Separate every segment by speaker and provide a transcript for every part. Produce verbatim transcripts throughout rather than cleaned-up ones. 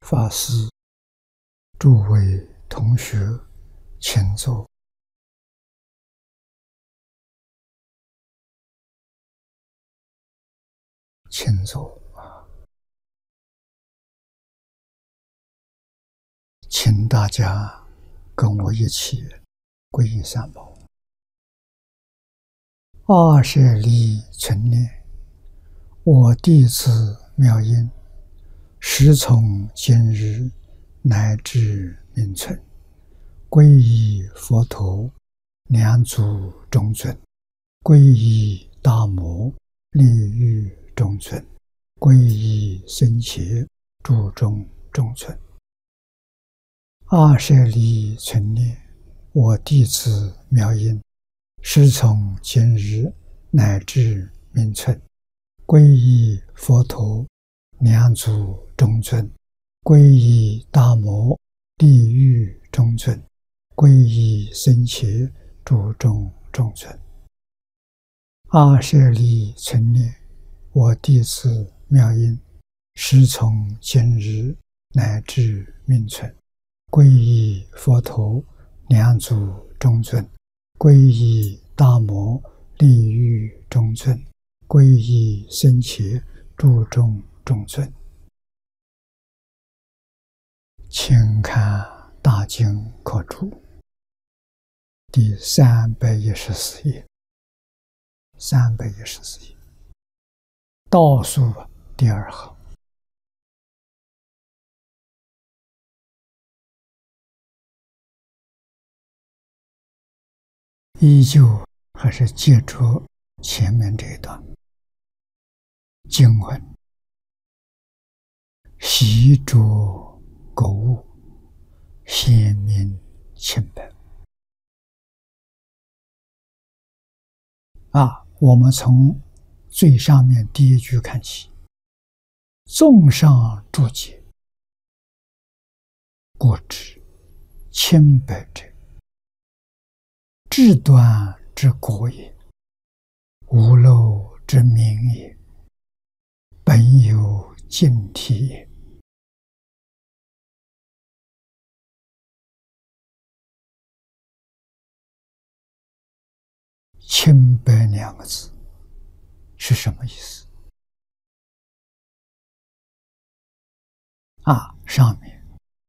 Speaker 1: 法师，诸位同学，请坐。请坐啊！请大家跟我一起皈依三宝。二舍利存念，我弟子妙音，时从今日乃至命存，皈依佛陀，两祖中尊；皈依大摩，利欲中尊；皈依僧伽，注中中尊。二舍利存念，我弟子妙音，时从今日乃至命存，皈依佛陀，两祖中尊；皈依大摩，利欲中尊；皈依僧伽，注中中尊。二舍利存念，我弟子妙音，时从今日乃至命存，皈依佛陀，两祖中尊；皈依大摩，利欲中尊；皈依僧伽，注中中尊。请看大经课注第三百一十四页，三百一十四页倒数第二行。依旧还是接着前面这一段经文：习着购物，显明清白。啊，我们从最上面第一句看起，纵上注解，故知清白者，至端之国也，无漏之明也，本有净体也。清白两个字是什么意思？啊，上面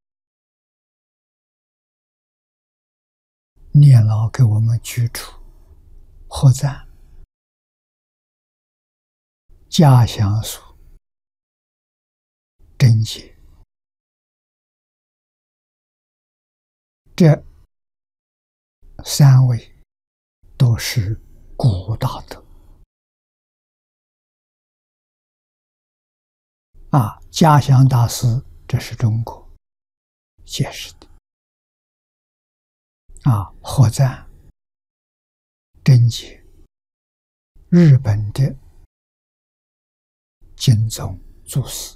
Speaker 1: 念老给我们举出何赞、嘉祥书、真解，这三位都是古大德。啊，嘉祥大师这是中国解释的。啊，何赞、真解，日本的经宗祖师。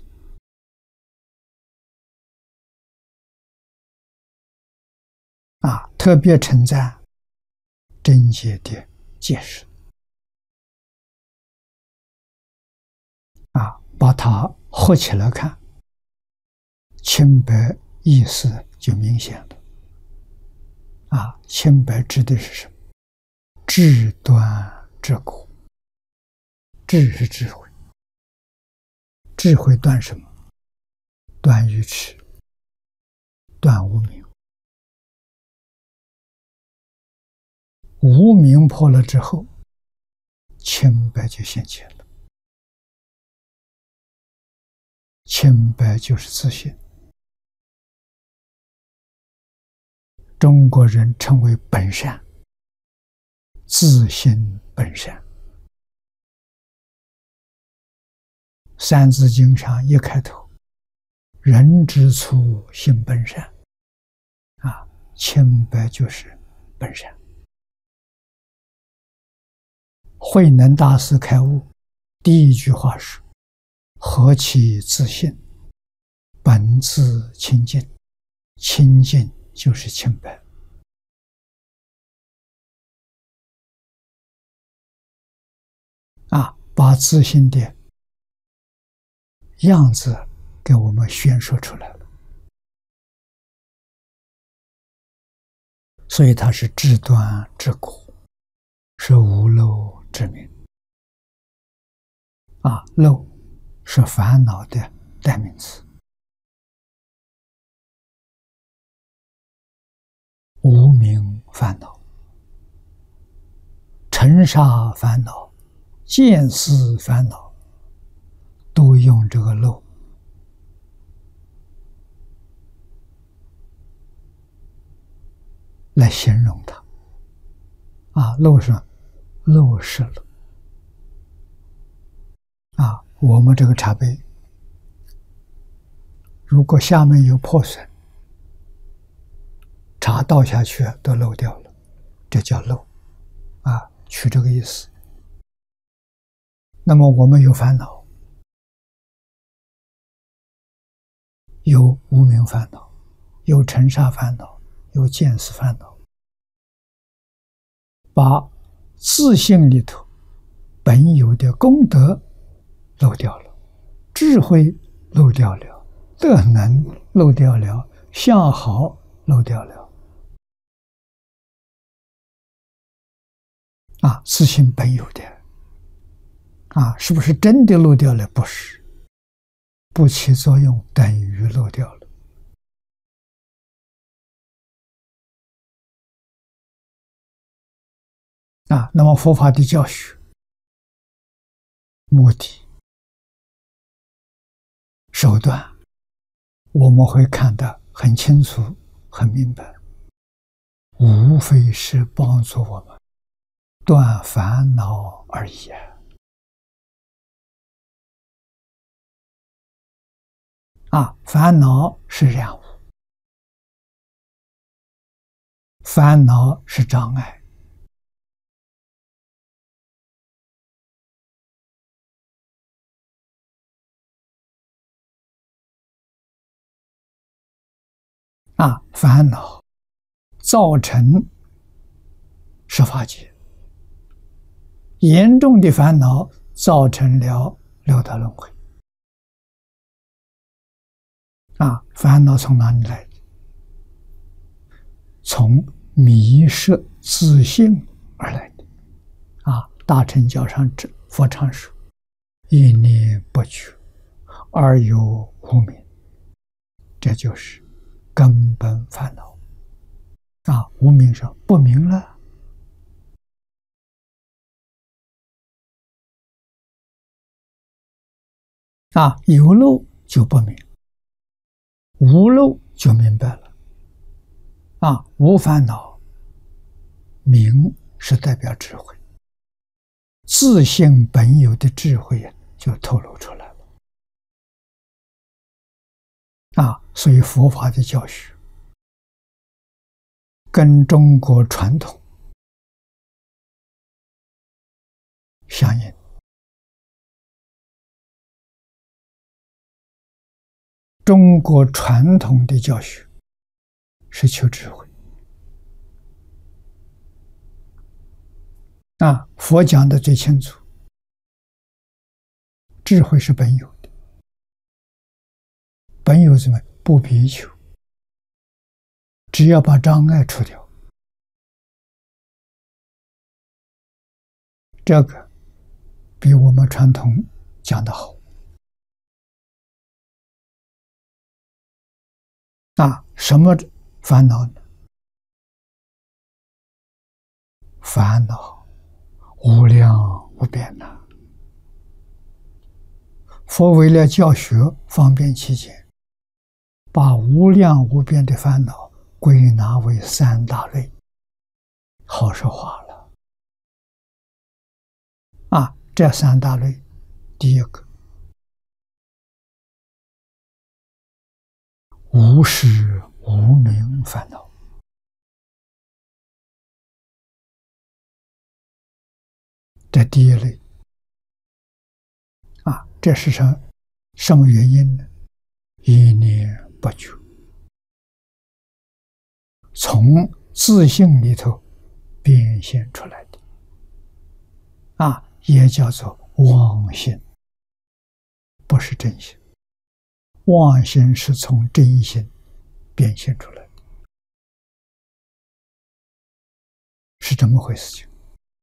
Speaker 1: 啊，特别称赞真解的解释。啊，把它合起来看，清白意思就明显了。啊，清白指的是什么？智端之果。智是智慧，智慧断什么？断愚痴，断无明。无明破了之后，清白就现前了。清白就是自信。中国人称为本善，自信本善。三字经上一开头，人之初性本善。啊，清白就是本善。慧能大师开悟第一句话是：何其自信，本自清净。清净就是清白。啊，把自信的样子给我们宣说出来了。 所以它是至端至果，是无漏之名。啊，漏是烦恼的代名词，无明烦恼、尘沙烦恼、见思烦恼，都用这个漏来形容它。啊，漏是漏是了。啊，我们这个茶杯，如果下面有破损，茶倒下去都漏掉了，这叫漏。啊，取这个意思。那么我们有烦恼，有无明烦恼，有尘沙烦恼，有见思烦恼，把自性里头本有的功德漏掉了，智慧漏掉了，德能漏掉了，相好漏掉了。啊，自性本有的。啊，是不是真的漏掉了？不是，不起作用等于漏掉了。啊，那么佛法的教学目的、手段，我们会看得很清楚、很明白，无非是帮助我们断烦恼而已啊。啊，烦恼是染污，烦恼是障碍。啊，烦恼造成十法界，严重的烦恼造成了六道轮回。啊，烦恼从哪里来的？从迷失自性而来的。啊，大乘教上佛常说：一念不觉，而有无明，这就是根本烦恼。啊，无明上不明了。啊，有漏就不明，无漏就明白了。啊，无烦恼，明是代表智慧，自性本有的智慧呀，就透露出来了。啊，所以佛法的教学跟中国传统相应。中国传统的教学是求智慧。啊，佛讲的最清楚，智慧是本有的，本有怎么不必求，只要把障碍除掉，这个比我们传统讲的好。啊，什么烦恼呢？烦恼无量无边呐！佛为了教学方便起见，把无量无边的烦恼归纳为三大类，好说话了。啊，这三大类，第一个无始无明烦恼，这第一类。啊，这是什什么原因呢？一念不觉，从自性里头变现出来的。啊，也叫做妄心，不是真心。妄心是从真心变现出来的。 是这么回事情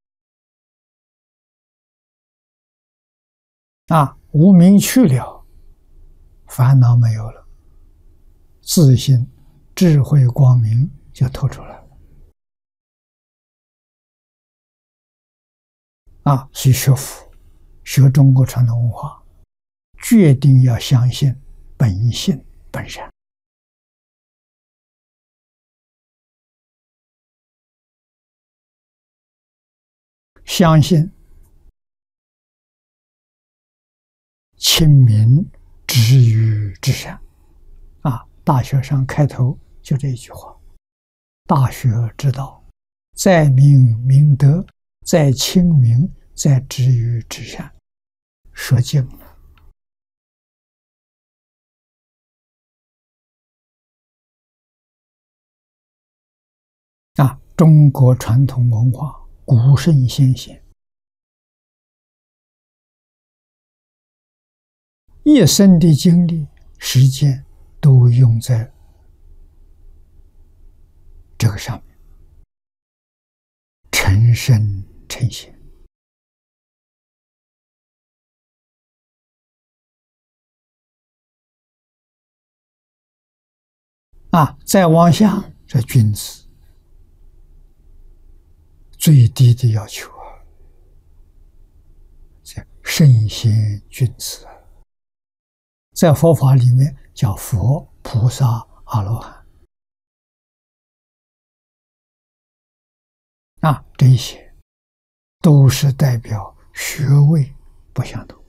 Speaker 1: 啊！无明去了，烦恼没有了，自信智慧光明就透出来了啊！所以学佛，学中国传统文化，决定要相信本性本善。相信亲民止于至善啊！大学上开头就这一句话：大学之道，在明明德，在亲民，在止于至善。说尽了啊！中国传统文化，古圣先贤一生的精力、时间都用在这个上面，成圣成贤啊！再往下，这君子最低的要求啊，圣贤君子啊，在佛法里面叫佛、菩萨、阿罗汉啊，这些都是代表学位不相同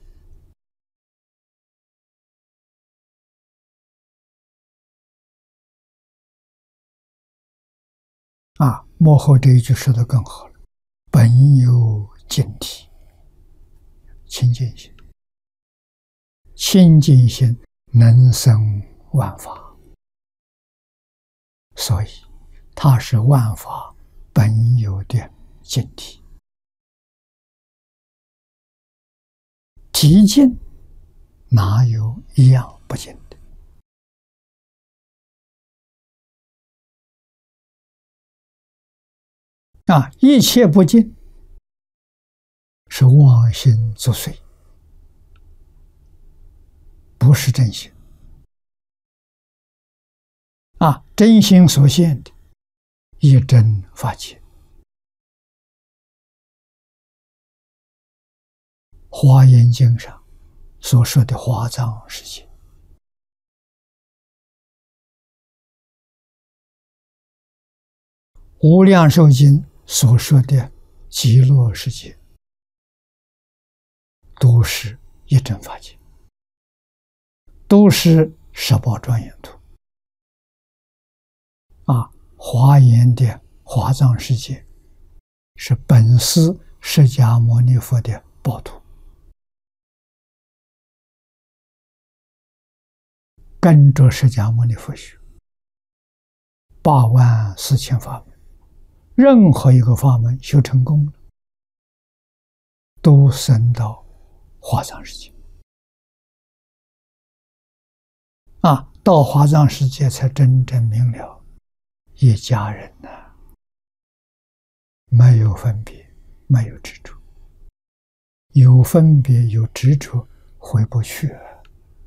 Speaker 1: 啊。幕后这一句说得更好了：本有净体，清净心，清净心能生万法，所以它是万法本有的净体。体净哪有一样不净的？啊，一切不净是妄心作祟，不是真心。啊，真心所现的一真法界。华严经上所说的华藏世界，无量寿经所说的极乐世界，都是一真法界，都是十宝庄严土啊。华严的华藏世界是本师释迦牟尼佛的宝土，跟着释迦牟尼佛学八万四千法门，任何一个法门修成功了，都升到华藏世界啊！到华藏世界才真正明了，一家人呐、啊，没有分别，没有执着，有分别有执着，回不去了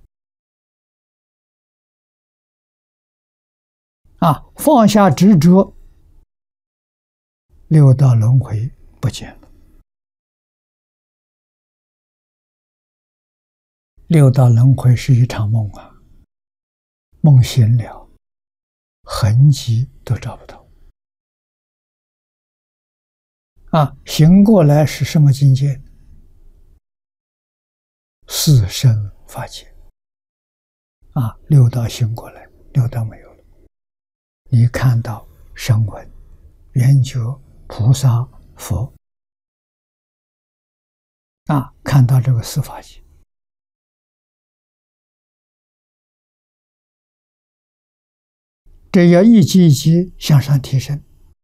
Speaker 1: 啊！放下执着，六道轮回不见了。六道轮回是一场梦啊，梦醒了，痕迹都找不到啊！醒过来是什么境界？四生法界啊！六道醒过来，六道没有了。你看到声闻、缘觉、菩萨、佛啊，看到这个四法界，这要一级一级向上提升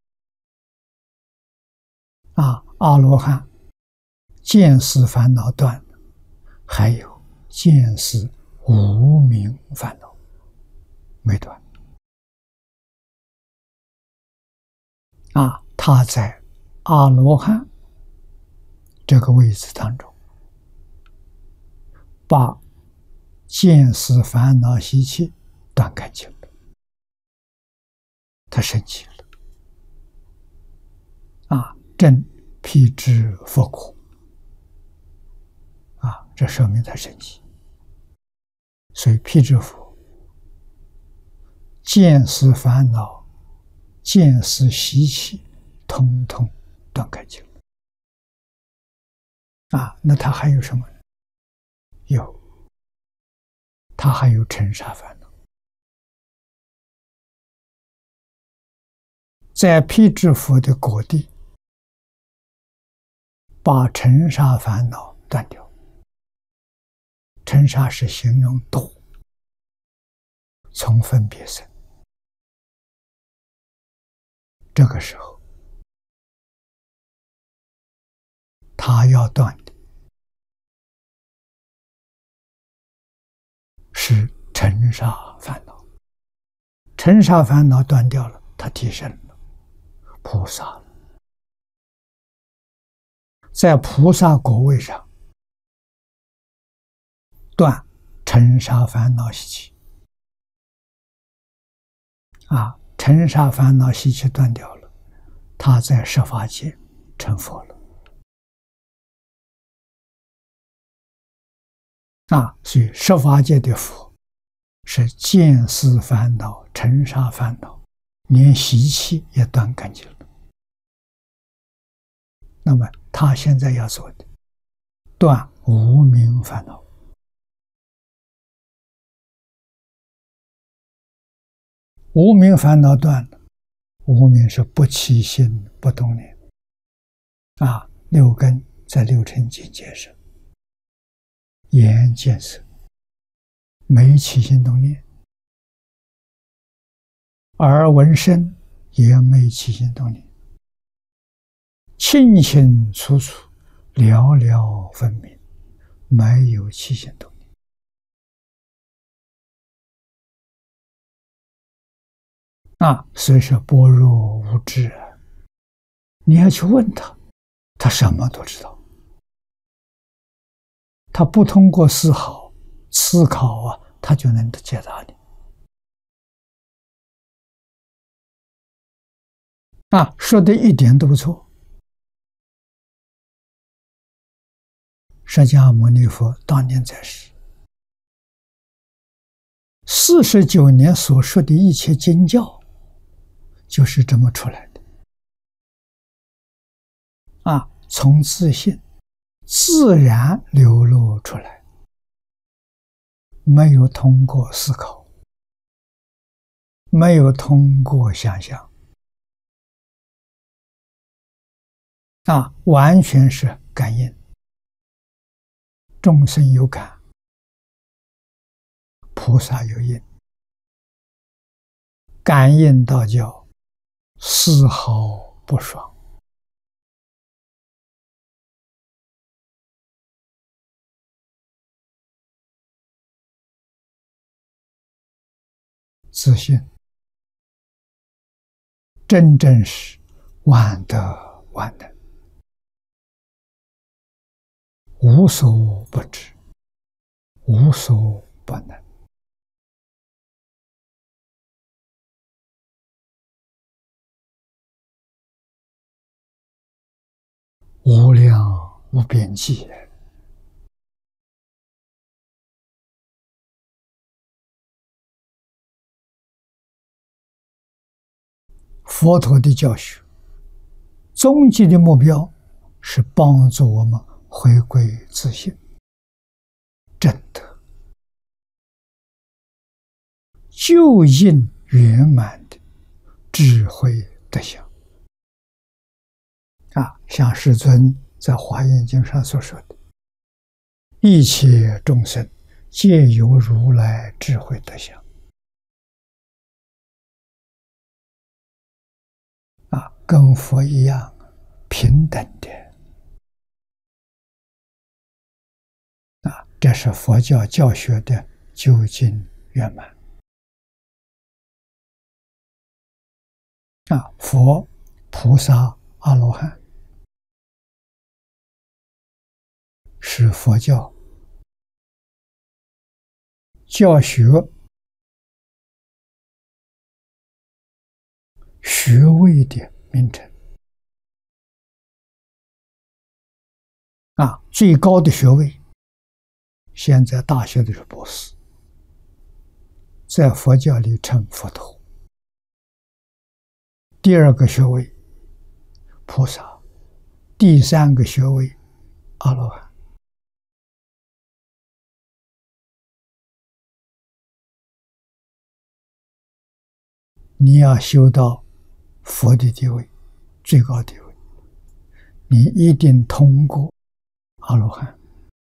Speaker 1: 啊！阿罗汉见思烦恼断了，还有见思无明烦恼没断啊！他在阿罗汉这个位置当中，把见思烦恼习气断干净了，他升起了啊，正辟支佛果啊，这说明他升起。所以辟支佛见思烦恼、见思习气，通通断干净了啊。那他还有什么呢？有，他还有尘沙烦恼。在辟支佛的果地，把尘沙烦恼断掉。尘沙是形容多，从分别生。这个时候，他要断的是尘沙烦恼。尘沙烦恼断掉了，他提升了，菩萨了。在菩萨果位上断尘沙烦恼习气啊，尘沙烦恼习气断掉了，他在十法界成佛了啊。所以十法界的佛是见思烦恼、尘沙烦恼，连习气也断干净了。那么他现在要做的，断无明烦恼。无明烦恼断了，无明是不起心不动念啊，六根在六尘境界上，眼见色没起心动念，耳闻声也没起心动念，清清楚楚，了了分明，没有起心动念啊。所以说般若无智啊，你要去问他，他什么都知道，他不通过思考思考啊，他就能解答你啊，说的一点都不错。释迦牟尼佛当年在世，四十九年所说的一切经教，就是这么出来的啊，从自信自然流露出来，没有通过思考，没有通过想象啊，完全是感应。众生有感，菩萨有应，感应道教丝毫不爽。自信真正是万德万能，无所不知，无所不能。无量无边际。佛陀的教学，终极的目标是帮助我们回归自信，证得究竟圆满的智慧德相啊，像世尊在《华严经》上所说的，一切众生皆有如来智慧德相啊，跟佛一样平等的啊，这是佛教教学的究竟圆满啊。佛、菩萨、阿罗汉是佛教教学学位的名称啊，最高的学位，现在大学的是博士，在佛教里称佛陀。第二个学位菩萨，第三个学位阿罗汉。你要修到佛的地位，最高地位，你一定通过阿罗汉、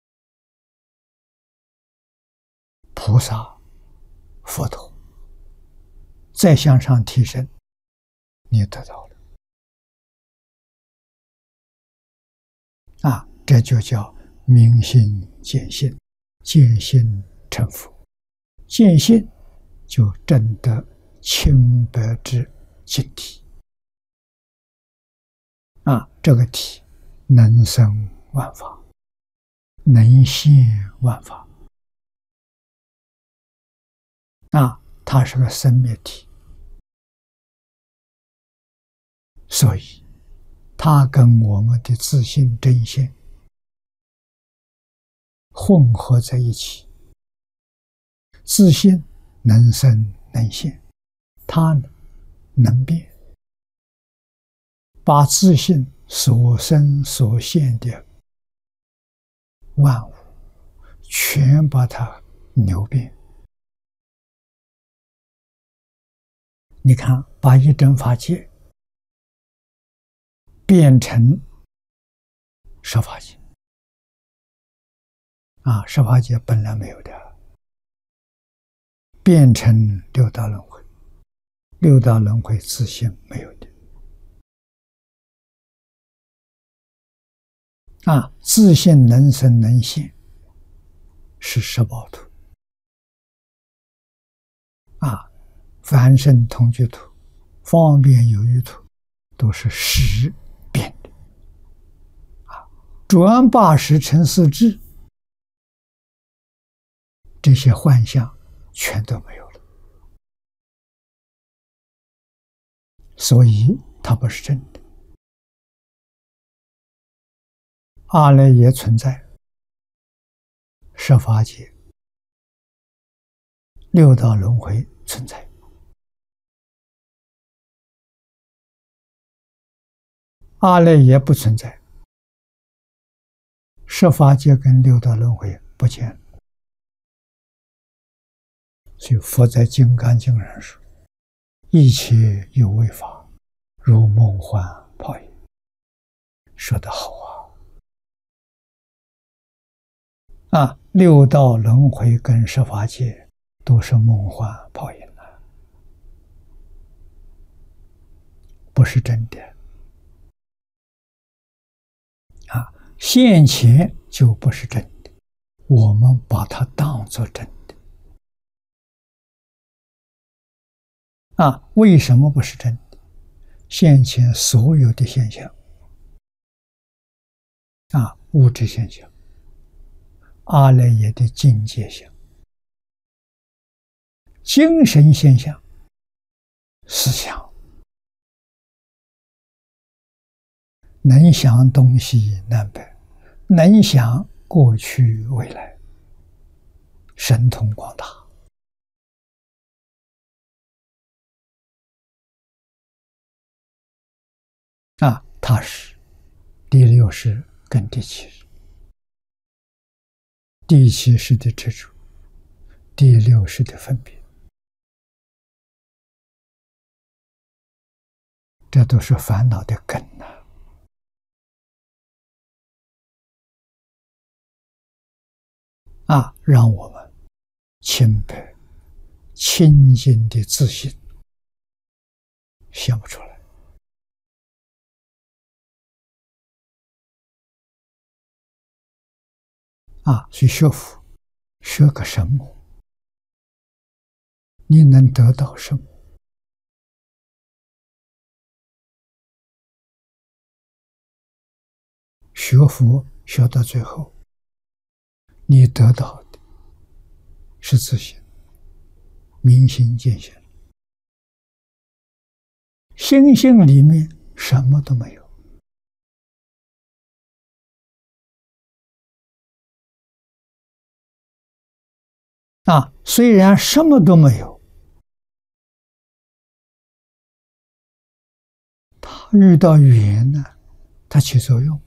Speaker 1: 菩萨、佛陀，再向上提升，你得到了啊！这就叫明心见性，见性成佛，见性就证得清白之净体啊！这个体能生万法，能现万法啊！它是个生灭体，所以它跟我们的自性真性混合在一起，自性能生能现，它呢能变，把自性所生所现的万物全把它扭变。你看，把一真法界变成十法界啊，十法界本来没有的，变成六道轮回，六道轮回自性没有的啊，自性能生能现是十宝图啊，凡圣同居图、方便有余图都是实变的啊，转八十成四智，这些幻象全都没有了，所以它不是真的。阿赖耶存在，十法界、六道轮回存在，阿赖耶不存在，十法界跟六道轮回不见了。所以佛在《金刚经》上说：“一切有为法，如梦幻泡影。”说得好啊！啊，六道轮回跟十法界都是梦幻泡影啊，不是真的啊！现前就不是真的，我们把它当作真的啊！为什么不是真的？现前所有的现象啊，物质现象、阿赖耶的境界相、精神现象、思想，能想东西南北，能想过去未来，神通广大啊！它是第六识跟第七识，第七识的执着，第六识的分别，这都是烦恼的根呐！啊，让我们清白、清净的自信想不出来啊！去学佛，学个什么？你能得到什么？学佛学到最后， 你得到的是自信，明心见性，心性里面什么都没有。啊，虽然什么都没有，它遇到缘呢，它起作用，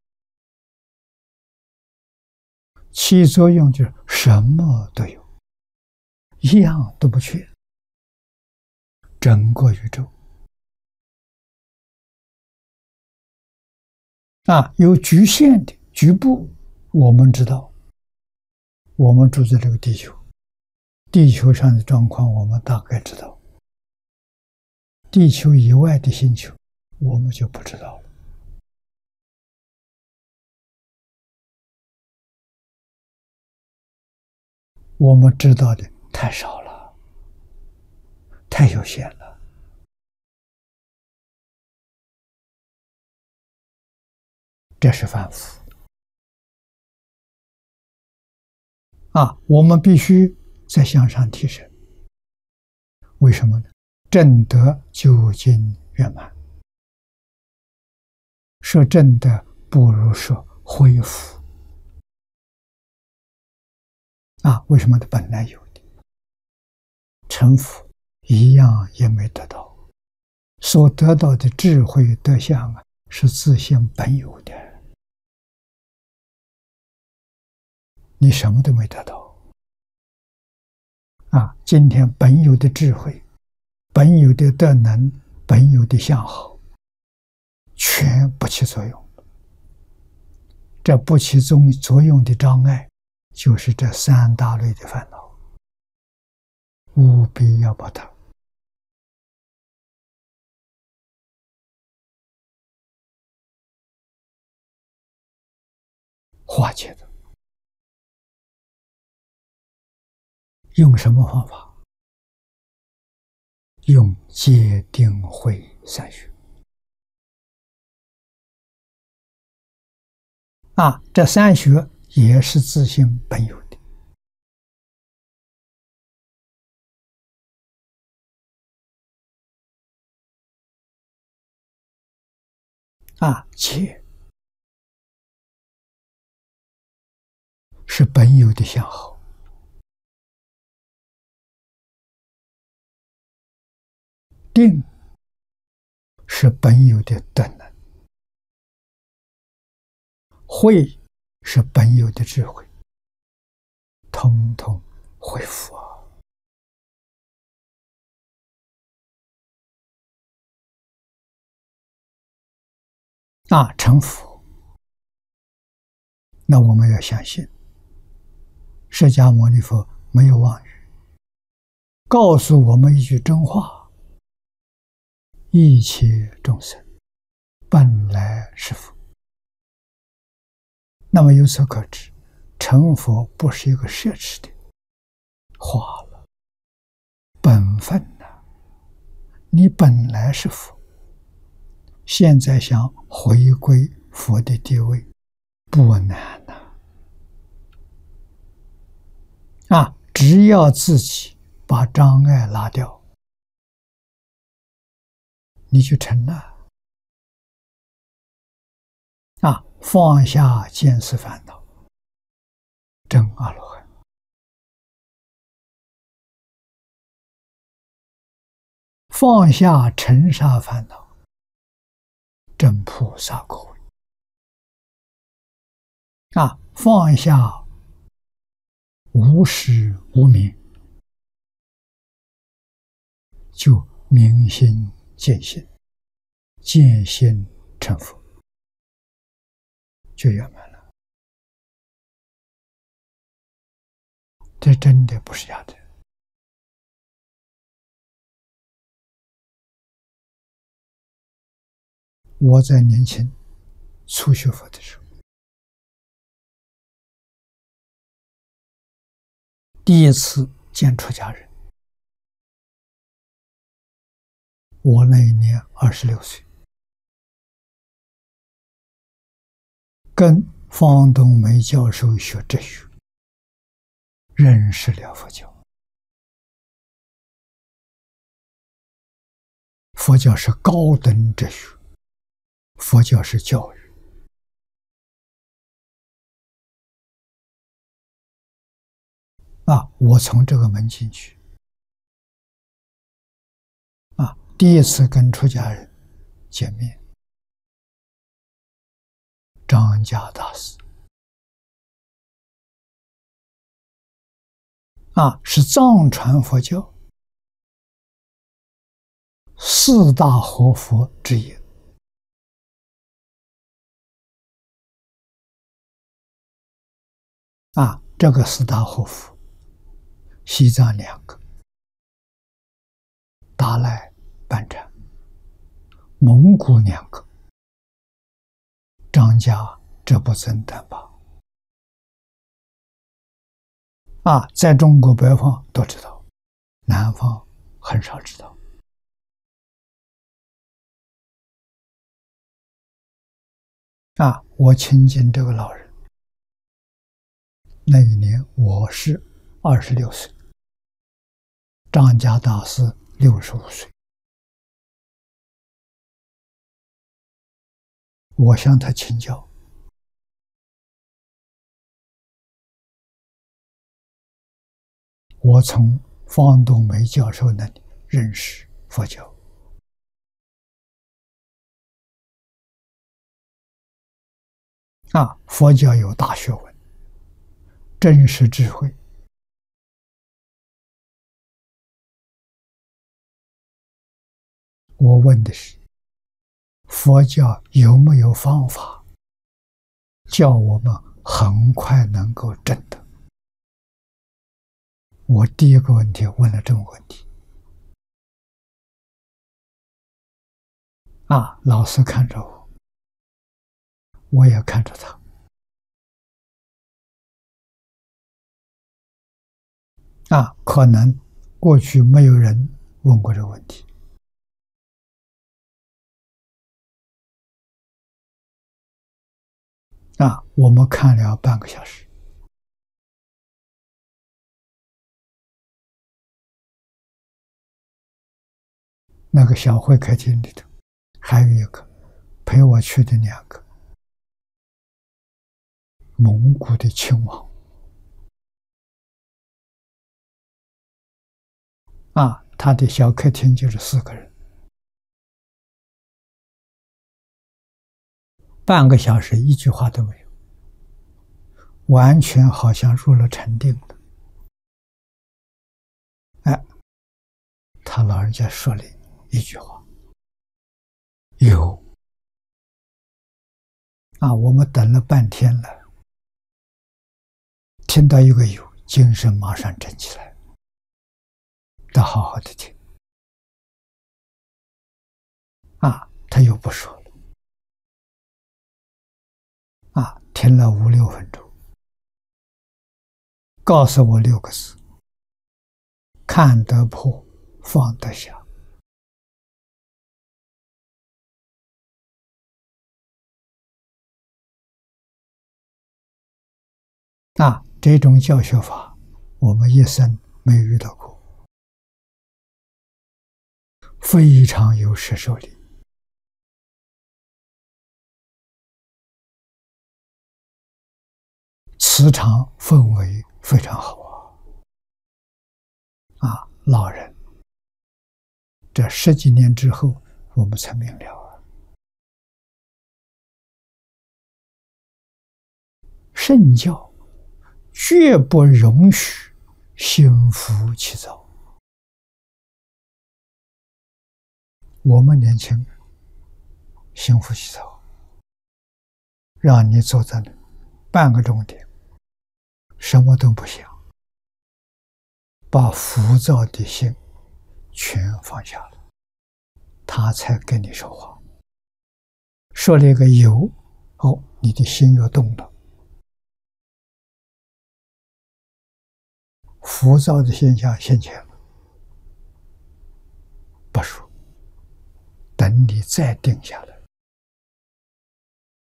Speaker 1: 起作用就是什么都有，一样都不缺。整个宇宙啊，有局限的局部，我们知道，我们住在这个地球，地球上的状况我们大概知道，地球以外的星球我们就不知道了。我们知道的太少了，太有限了。这是凡夫啊！我们必须再向上提升。为什么呢？正德究竟圆满，说正德不如说恢复啊！为什么？它本来有的，成佛一样也没得到，所得到的智慧德相啊，是自性本有的。你什么都没得到啊！今天本有的智慧，本有的德能，本有的相好，全不起作用。这不起作用的障碍，就是这三大类的烦恼，务必要把它化解的。用什么方法？用戒定慧三学啊，这三学也是自性本有的啊，戒是本有的相好，定是本有的德能，慧是本有的智慧，统统恢复啊！啊，成佛，那我们要相信，释迦牟尼佛没有妄语，告诉我们一句真话：一切众生本来是佛。那么由此可知，成佛不是一个奢侈的话了，本分呐、啊，你本来是佛，现在想回归佛的地位，不难呐、啊。啊，只要自己把障碍拿掉，你就成了。啊，放下见思烦恼，证阿罗汉。放下尘沙烦恼，证菩萨果位。啊，放下无始无明，就明心见性，见性成佛，就圆满了。这真的不是假的。我在年轻初学佛的时候，第一次见出家人，我那一年二十六岁，跟方东梅教授学哲学， 认识了佛教。佛教是高等哲学，佛教是教育。啊，我从这个门进去。啊，第一次跟出家人见面，张家大师。啊，是藏传佛教四大活佛之一。啊，这个四大活佛，西藏两个，达赖、班禅；蒙古两个，张家、哲布尊、丹巴。啊，在中国北方都知道，南方很少知道。啊，我亲近这个老人，那一年我是二十六岁，张家大师六十五岁。我向他请教，我从方东梅教授那里认识佛教。啊，佛教有大学问，真实智慧。我问的是，佛教有没有方法叫我们很快能够证得？我第一个问题问了这个问题。啊，老师看着我，我也看着他。啊，可能过去没有人问过这个问题。啊，我们看了半个小时。那个小会客厅里头，还有一个陪我去的两个蒙古的亲王。啊，他的小客厅就是四个人。半个小时一句话都没有，完全好像入了禅定的。哎，他老人家说了一句话：“有。”啊，我们等了半天了，听到一个有，精神马上振起来，得好好的听。啊，他又不说了。啊，听了五六分钟，告诉我六个字：看得破，放得下。啊，这种教学法，我们一生没遇到过，非常有摄受力。磁场氛围非常好啊！啊，老人，这十几年之后，我们才明了啊，圣教绝不容许心浮气躁。我们年轻人心浮气躁，让你坐在那半个钟点，什么都不想，把浮躁的心全放下了，他才跟你说话。说了一个有，哦，你的心又动了，浮躁的现象现前了，不说，等你再定下来，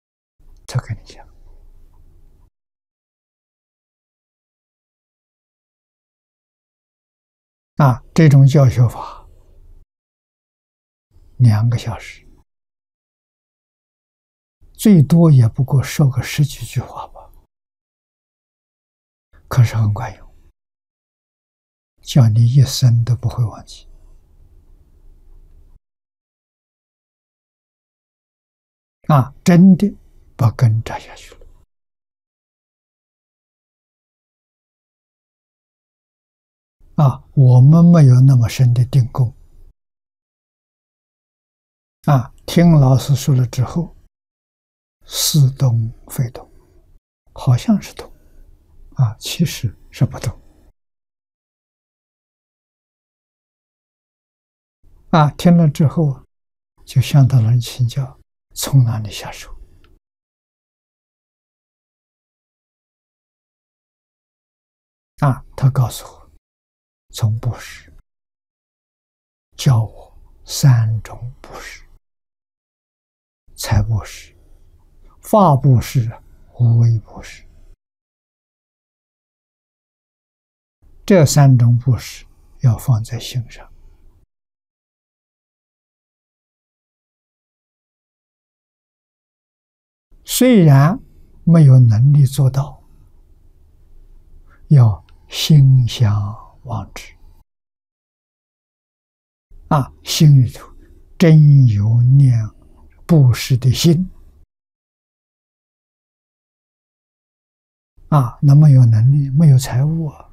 Speaker 1: 再跟你讲。 这种教学法两个小时，最多也不过说个十几句话吧，可是很管用，叫你一生都不会忘记。啊，真的把根扎下去了。啊，我们没有那么深的定功。啊，听老师说了之后，似动非动，好像是动，啊，其实是不动。啊，听了之后，就向到人请教，从哪里下手？啊，他告诉我，从布施，教我三种布施：财布施、法布施、无为布施。这三种布施要放在心上。虽然没有能力做到，要心向往之。啊，心里头真有念布施的心。啊，那没有能力，没有财物啊，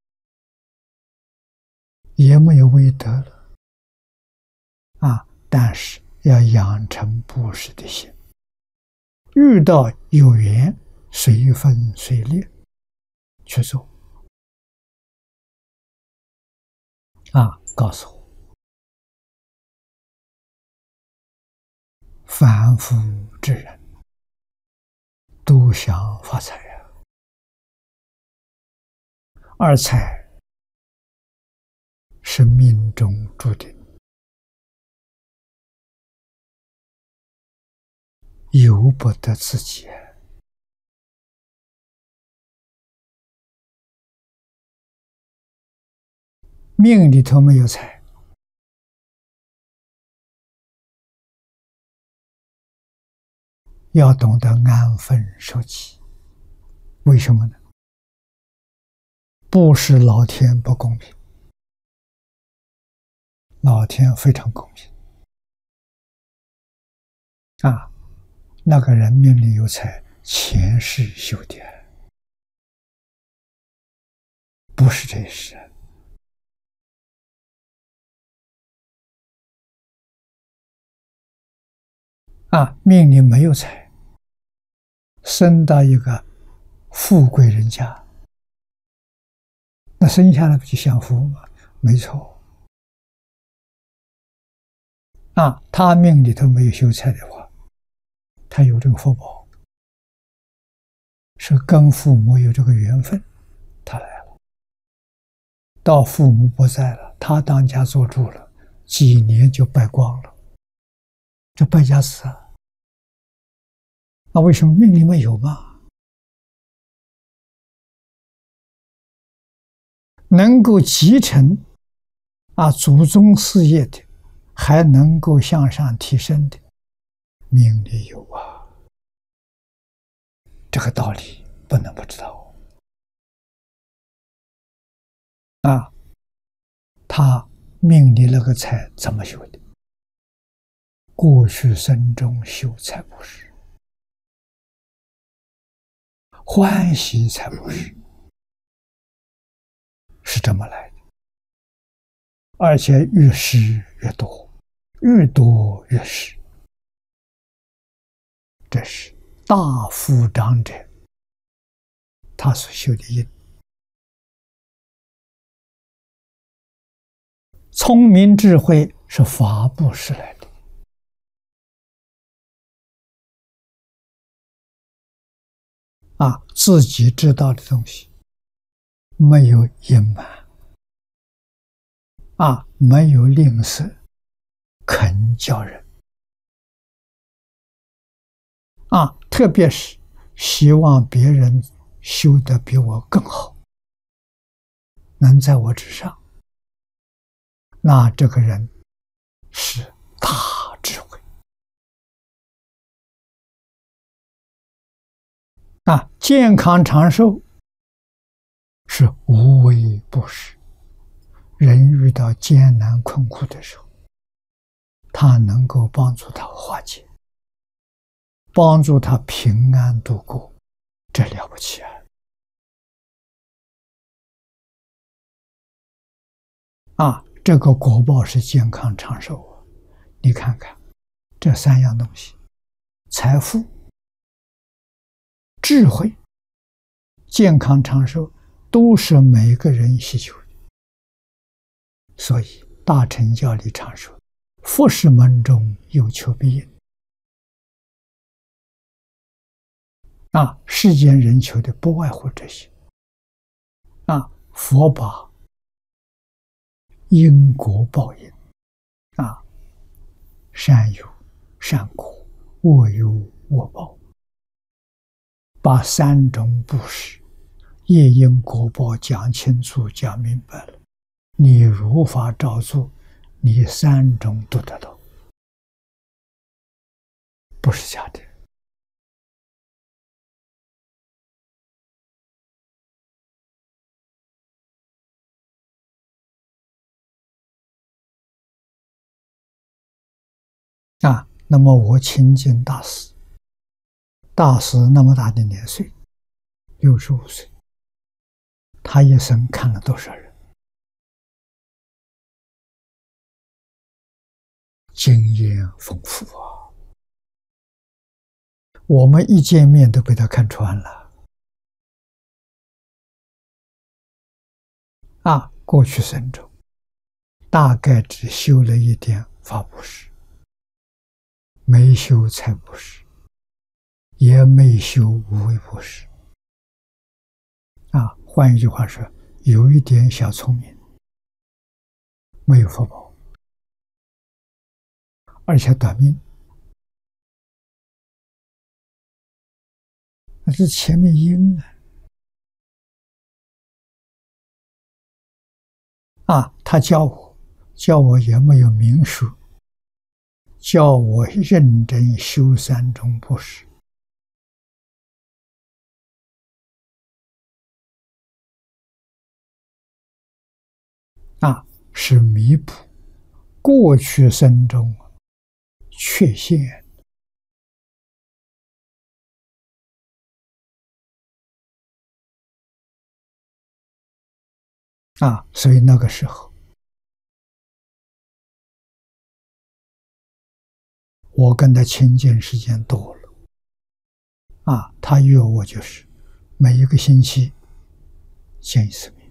Speaker 1: 也没有威德了。啊，但是要养成布施的心，遇到有缘，随分随力去做。啊，告诉我，凡夫之人都想发财呀、啊，而财是命中注定，由不得自己。命里头没有财，要懂得安分守己。为什么呢？不是老天不公平，老天非常公平。啊，那个人命里有财，前世修的，不是这一世。啊，命里没有财，生到一个富贵人家，那生下来不就享福吗？没错。啊，他命里头没有修财的话，他有这个福报，是跟父母有这个缘分，他来了。到父母不在了，他当家做主了，几年就败光了，这败家子啊！那为什么命里没有嘛？能够继承啊祖宗事业的，还能够向上提升的，命里有啊。这个道理不能不知道啊。他命里那个财怎么修的？过去生中修财布施，欢喜财布施，是这么来的。而且越施越多，越多越施，这是大富长者他所修的因。聪明智慧是法布施来的。啊，自己知道的东西，没有隐瞒，啊，没有吝啬，肯教人，啊，特别是希望别人修得比我更好，能在我之上， 那这个人是大智慧啊！健康长寿是无微不至，人遇到艰难困苦的时候，他能够帮助他化解，帮助他平安度过，这了不起啊！啊，这个果报是健康长寿啊！你看看这三样东西：财富、智慧、健康长寿，都是每个人需求的。所以大乘教里常说：“佛是门中有求必应。”啊，世间人求的不外乎这些。啊，佛把因果报应，啊，善有善果，恶有恶报，把三种布施业因果报讲清楚、讲明白了，你如法照做，你三种都得到，不是假的。啊，那么我亲近大师，大师那么大的年岁，六十五岁，他一生看了多少人？经验丰富啊！我们一见面都被他看穿了。啊，过去生中，大概只修了一点法布施，没修财布施，也没修无为布施。啊，换一句话说，有一点小聪明，没有福报，而且短命。那是前面因啊！啊，他教我，教我也没有明说，教我认真修三种布施。啊，是弥补过去生中缺陷。啊，所以那个时候，我跟他亲近时间多了。啊，他约我就是每一个星期见一次面。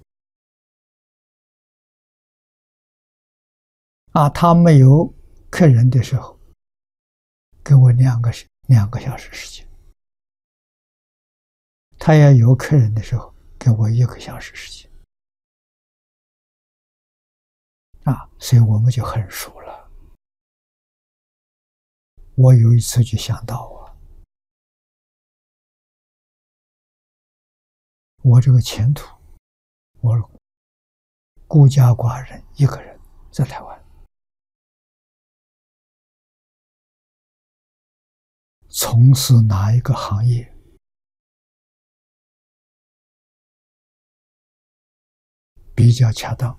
Speaker 1: 啊，他没有客人的时候，给我两个两个小时时间；他要有客人的时候，给我一个小时时间。啊，所以我们就很熟了。我有一次就想到啊，我这个前途，我孤家寡人一个人在台湾，从事哪一个行业比较恰当？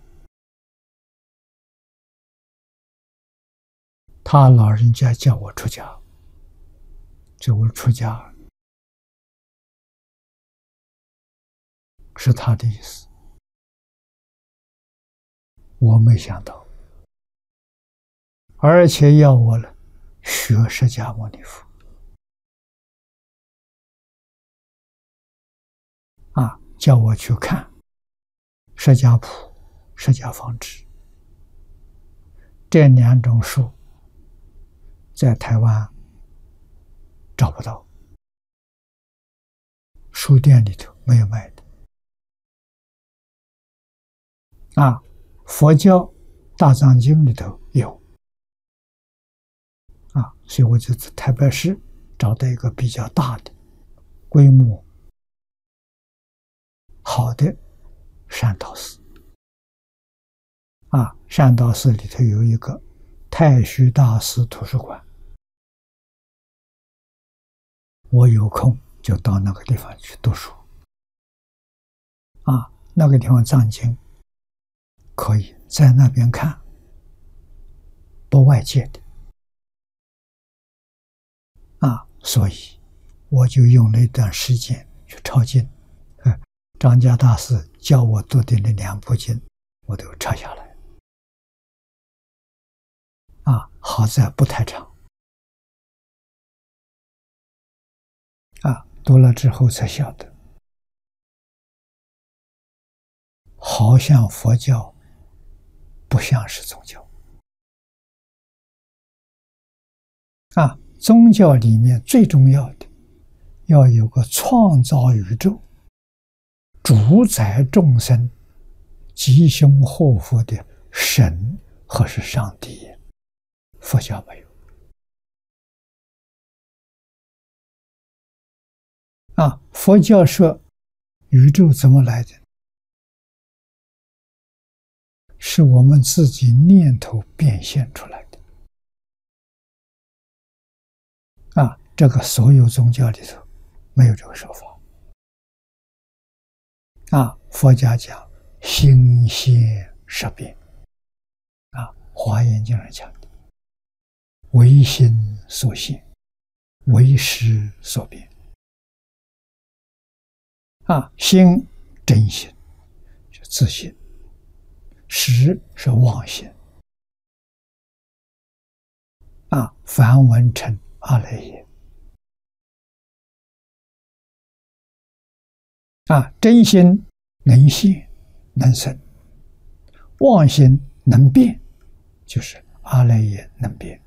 Speaker 1: 他老人家叫我出家，就我出家是他的意思。我没想到，而且要我了学释迦牟尼佛。啊，叫我去看释迦谱、释迦方志这两种书，在台湾找不到，书店里头没有卖的。啊，佛教大藏经里头有。啊，所以我就在台北市找到一个比较大的、规模好的善导寺。 啊，善导寺里头有一个太虚大师图书馆，我有空就到那个地方去读书。啊，那个地方藏经可以在那边看，不外界的。啊，所以我就用了一段时间去抄经。嗯，张家大师教我读的那两部经，我都抄下来。啊，好在不太长。啊，读了之后才晓得，好像佛教不像是宗教。啊，宗教里面最重要的要有个创造宇宙、主宰众生、吉凶祸福的神或是上帝，佛教没有。啊，佛教说宇宙怎么来的？是我们自己念头变现出来的。啊，这个所有宗教里头没有这个说法。啊，佛家讲心现识变。啊，华严经上讲的唯心所现，唯识所变。啊，心真心是自信，识是妄心。啊，梵文称阿赖耶。啊，真心能现能生，妄心能变，就是阿赖耶能变。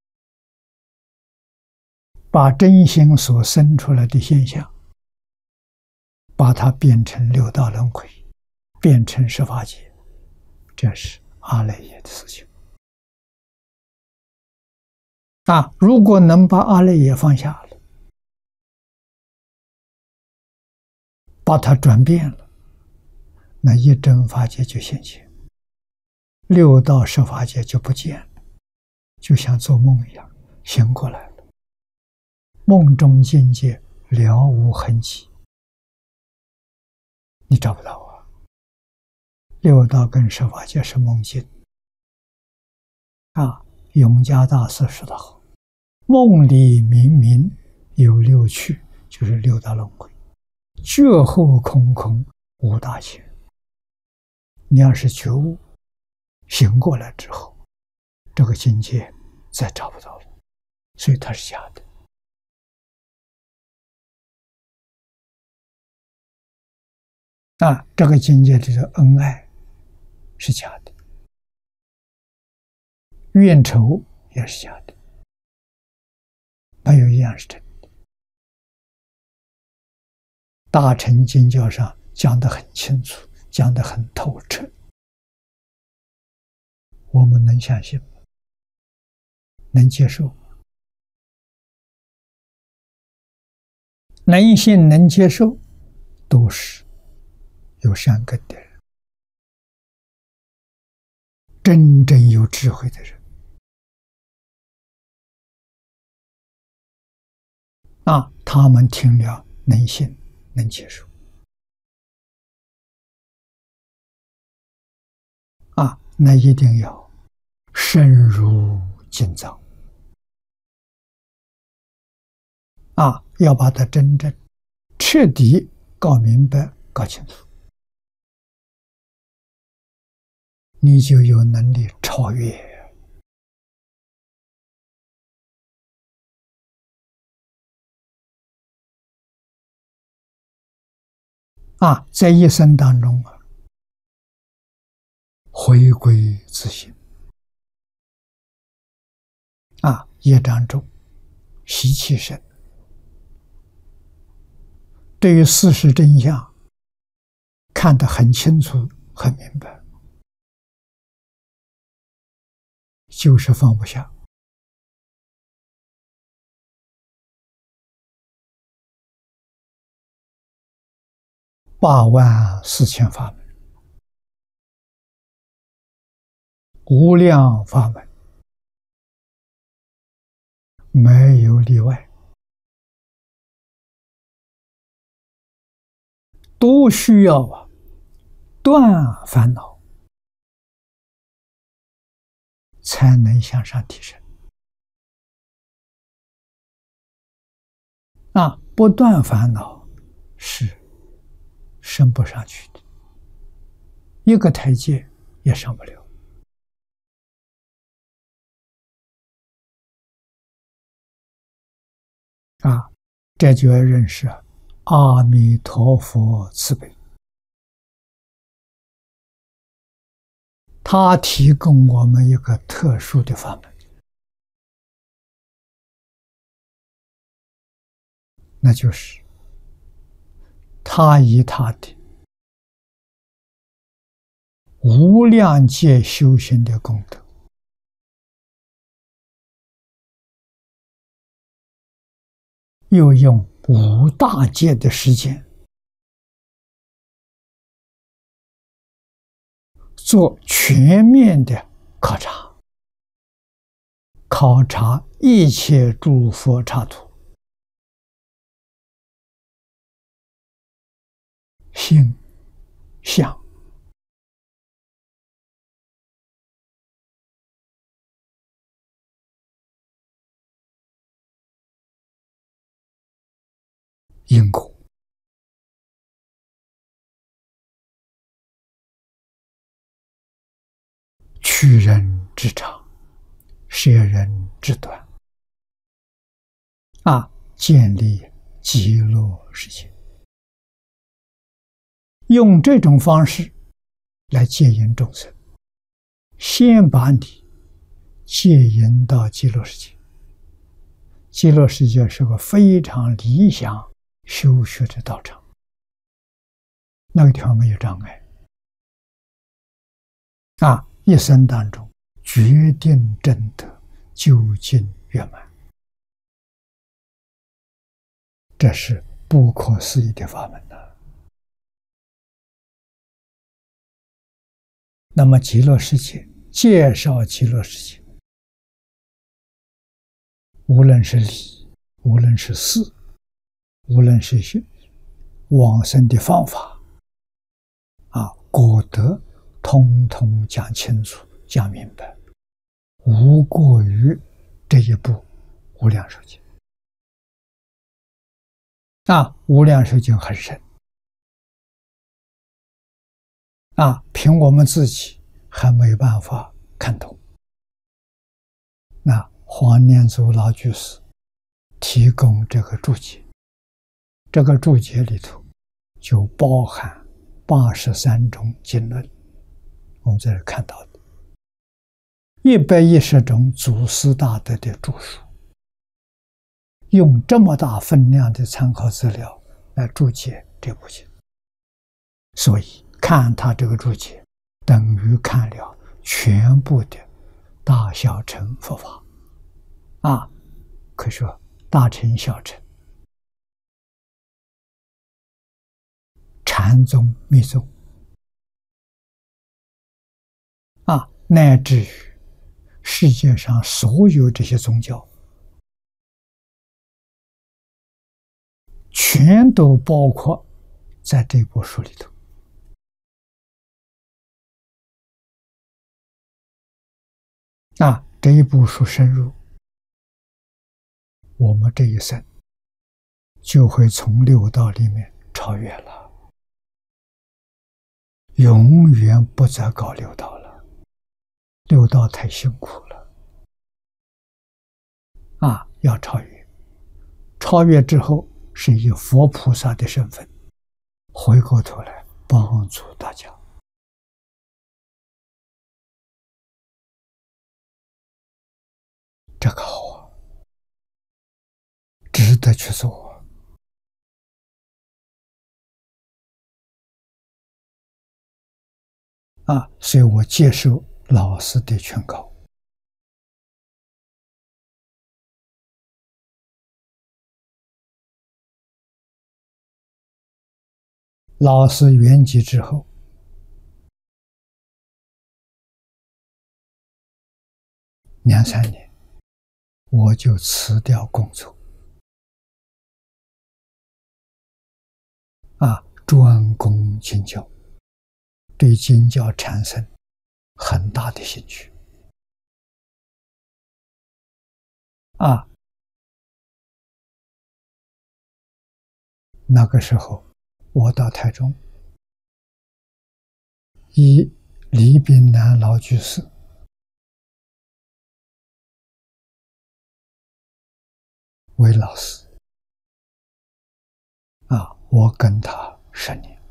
Speaker 1: 把真心所生出来的现象，把它变成六道轮回，变成十法界，这是阿赖耶的事情。啊，如果能把阿赖耶放下了，把它转变了，那一真法界就现前，六道十法界就不见了，就像做梦一样，醒过来了。梦中境界了无痕迹，你找不到啊。六道跟十法界是梦境。啊，永嘉大师说得好，梦里明明有六趣，就是六道轮回，觉后空空无大千。你要是觉悟醒过来之后，这个境界再找不到了，所以它是假的。啊，这个境界里的恩爱是假的，怨仇也是假的，没有一样是真的。大乘经教上讲得很清楚，讲得很透彻，我们能相信吗？能接受吗？能信能接受，都是有善根的人，真正有智慧的人。啊，他们听了能信能接受。啊，那一定要深入经藏。啊，要把它真正彻底搞明白搞清楚，你就有能力超越。啊，在一生当中啊，回归自性。啊，业障重，习气深，对于事实真相看得很清楚很明白，就是放不下。八万四千法门， 无量法门，没有例外，都需要啊断烦恼，才能向上提升。啊，不断烦恼是升不上去的，一个台阶也上不了。啊，这就要认识阿弥陀佛慈悲，他提供我们一个特殊的法门，那就是他以他的无量劫修行的功德，又用五大劫的时间，做全面的考察，考察一切诸佛刹土，性相因果，取人之长，舍人之短，啊，建立极乐世界。用这种方式来戒引众生，先把你戒引到极乐世界。极乐世界是个非常理想修学的道场，那个地方没有障碍啊！一生当中决定证得究竟圆满，这是不可思议的法门呐。那么极乐世界，介绍极乐世界，无论是理，无论是事，无论是往生的方法啊，果德通通讲清楚讲明白，无过于这一部无量寿经。啊，无量寿经很深啊，凭我们自己还没办法看懂。那黄念祖老居士提供这个注解，这个注解里头就包含八十三种经论，我们这里看到的一百一十种祖师大德的著述，用这么大分量的参考资料来注解这部经，所以看他这个注解，等于看了全部的大小乘佛法啊，可以说大乘小乘、禅宗密宗啊，乃至于世界上所有这些宗教，全都包括在这部书里头。那这一部书深入，我们这一生就会从六道里面超越了，永远不再搞六道了，六道太辛苦了啊！要超越，超越之后是以佛菩萨的身份回过头来帮助大家。这个好啊，值得去做啊！所以我接受老师的劝告。老师圆寂之后， 两三年，我就辞掉工作，啊，专攻经教，对经教产生很大的兴趣。啊，那个时候我到台中，以李炳南老居士为老师，啊，我跟他十年。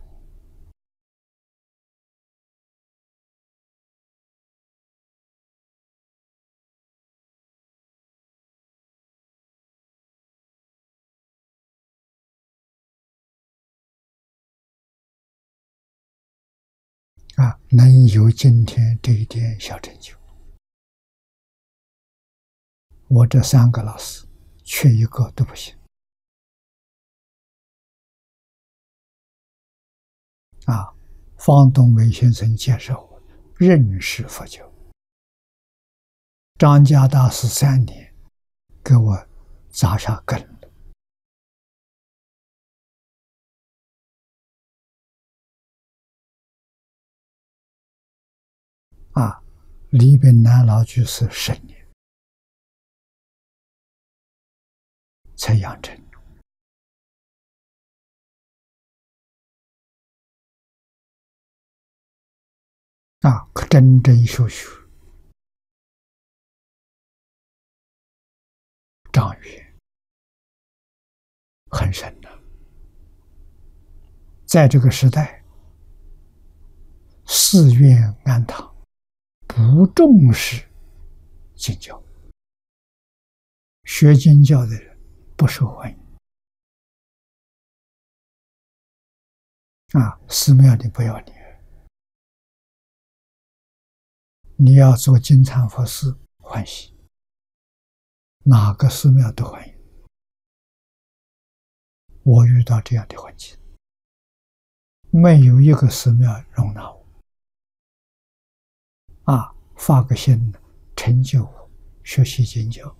Speaker 1: 啊，能有今天这一点小成就，我这三个老师缺一个都不行。啊，方东梅先生介绍我认识佛教，张家大师三年给我扎下根了。啊，李炳南老居士十年才养成。啊，可真正修学障缘很深的。在这个时代，寺院庵堂不重视经教，学经教的人不受欢迎。啊，寺庙里不要你，你要做金蝉佛事欢喜，哪个寺庙都欢迎。我遇到这样的环境，没有一个寺庙容纳我。啊，发个心，成就我学习经教。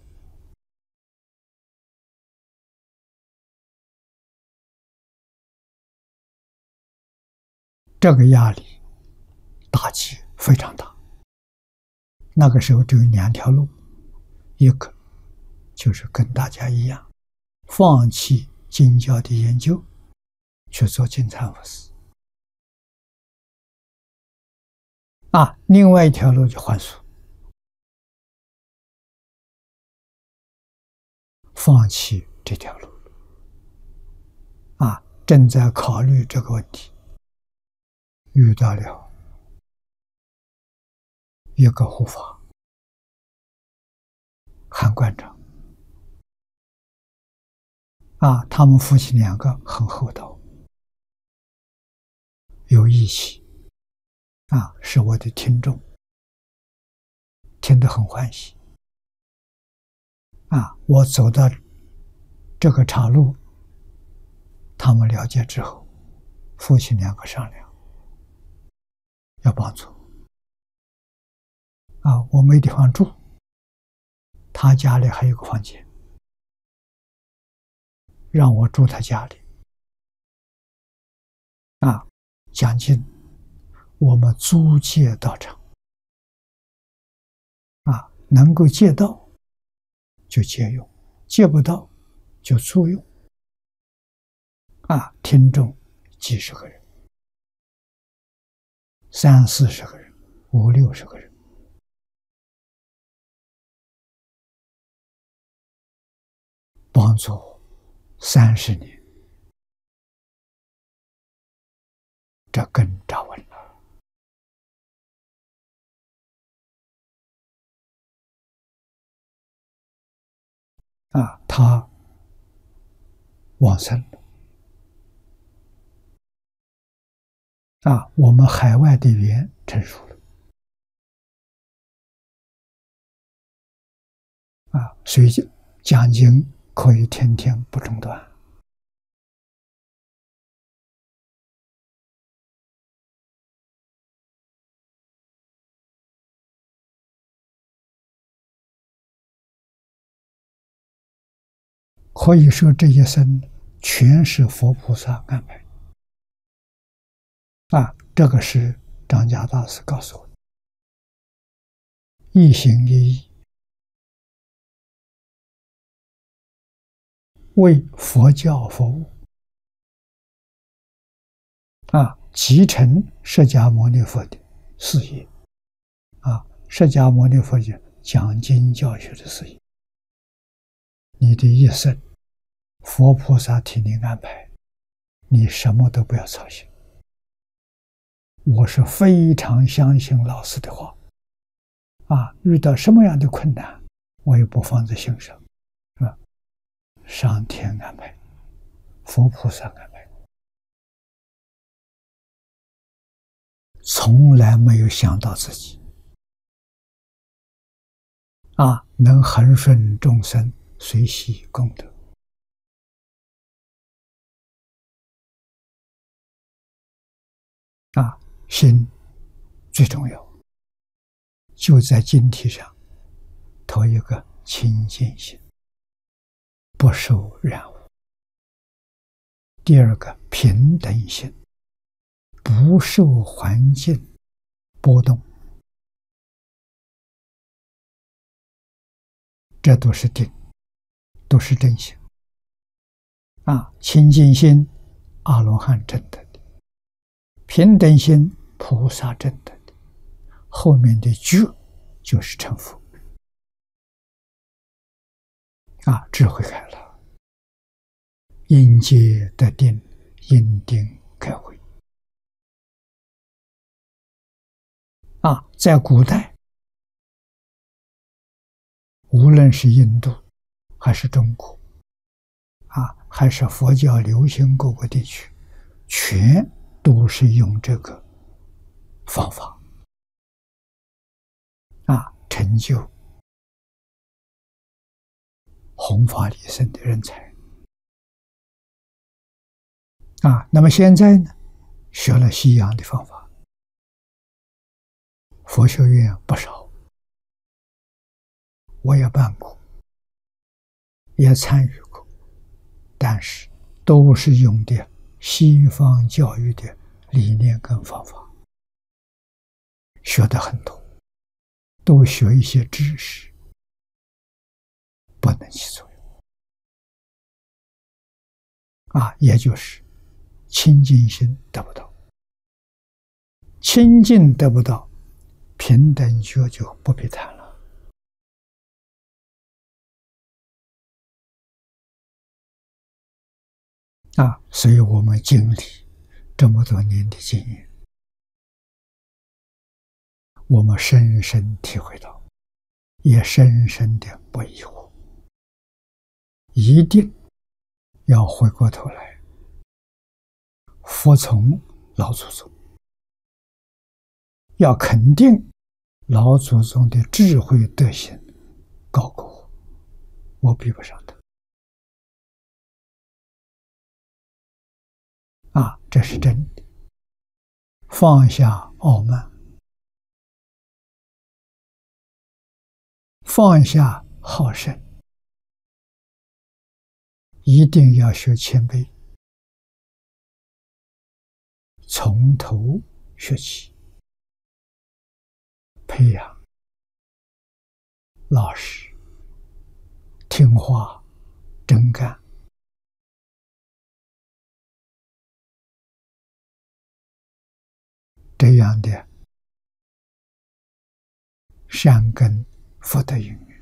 Speaker 1: 这个压力打击非常大。那个时候只有两条路，一个就是跟大家一样，放弃经教的研究，去做金蝉佛事。啊，另外一条路就还俗，放弃这条路。啊，正在考虑这个问题，遇到了一个护法韩馆长。啊，他们夫妻两个很厚道，有义气。啊，是我的听众，听得很欢喜。啊，我走到这个岔路，他们了解之后，夫妻两个商量，要帮助。啊，我没地方住，他家里还有个房间，让我住他家里。啊，讲经我们租借道场。啊，能够借到就借用，借不到就租用。啊，听众几十个人，三四十个人，五六十个人，帮助我三十年，这根扎稳了。啊，他往生了。啊，我们海外的缘成熟了。啊，所以讲经可以天天不中断。 可以说这一生全是佛菩萨安排。啊，这个是张家大师告诉我的，一心一意为佛教服务，啊，继承释迦牟尼佛的事业，啊，释迦牟尼佛的讲经教学的事业，你的一生，佛菩萨替你安排，你什么都不要操心。我是非常相信老师的话，啊，遇到什么样的困难，我也不放在心上，是吧？上天安排，佛菩萨安排，从来没有想到自己，啊，能恒顺众生，随喜功德。啊，心最重要，就在经题上头一个清净心，不受染污；第二个平等心，不受环境波动。这都是定，都是正心。啊，清净心，阿罗汉证得的；平等心，菩萨证得的。后面的觉就是成佛。啊，智慧开了，因界得定，因定开慧。啊，在古代，无论是印度，还是中国，啊，还是佛教流行各个地区，全都是用这个方法，啊，成就弘法利生的人才。啊，那么现在呢，学了西洋的方法，佛学院不少，我也办过，也参与过，但是都是用的西方教育的理念跟方法，学的很多，都学一些知识，不能起作用。啊，也就是清净心得不到，清净得不到，平等觉就不必谈了。啊，所以我们经历这么多年的经验，我们深深体会到，也深深的不疑惑，一定要回过头来服从老祖宗，要肯定老祖宗的智慧德行高过我，我比不上他。啊，这是真的。放下傲慢，放下好胜，一定要学谦卑，从头学起，培养老实、听话、真干。这样的善根福德因缘，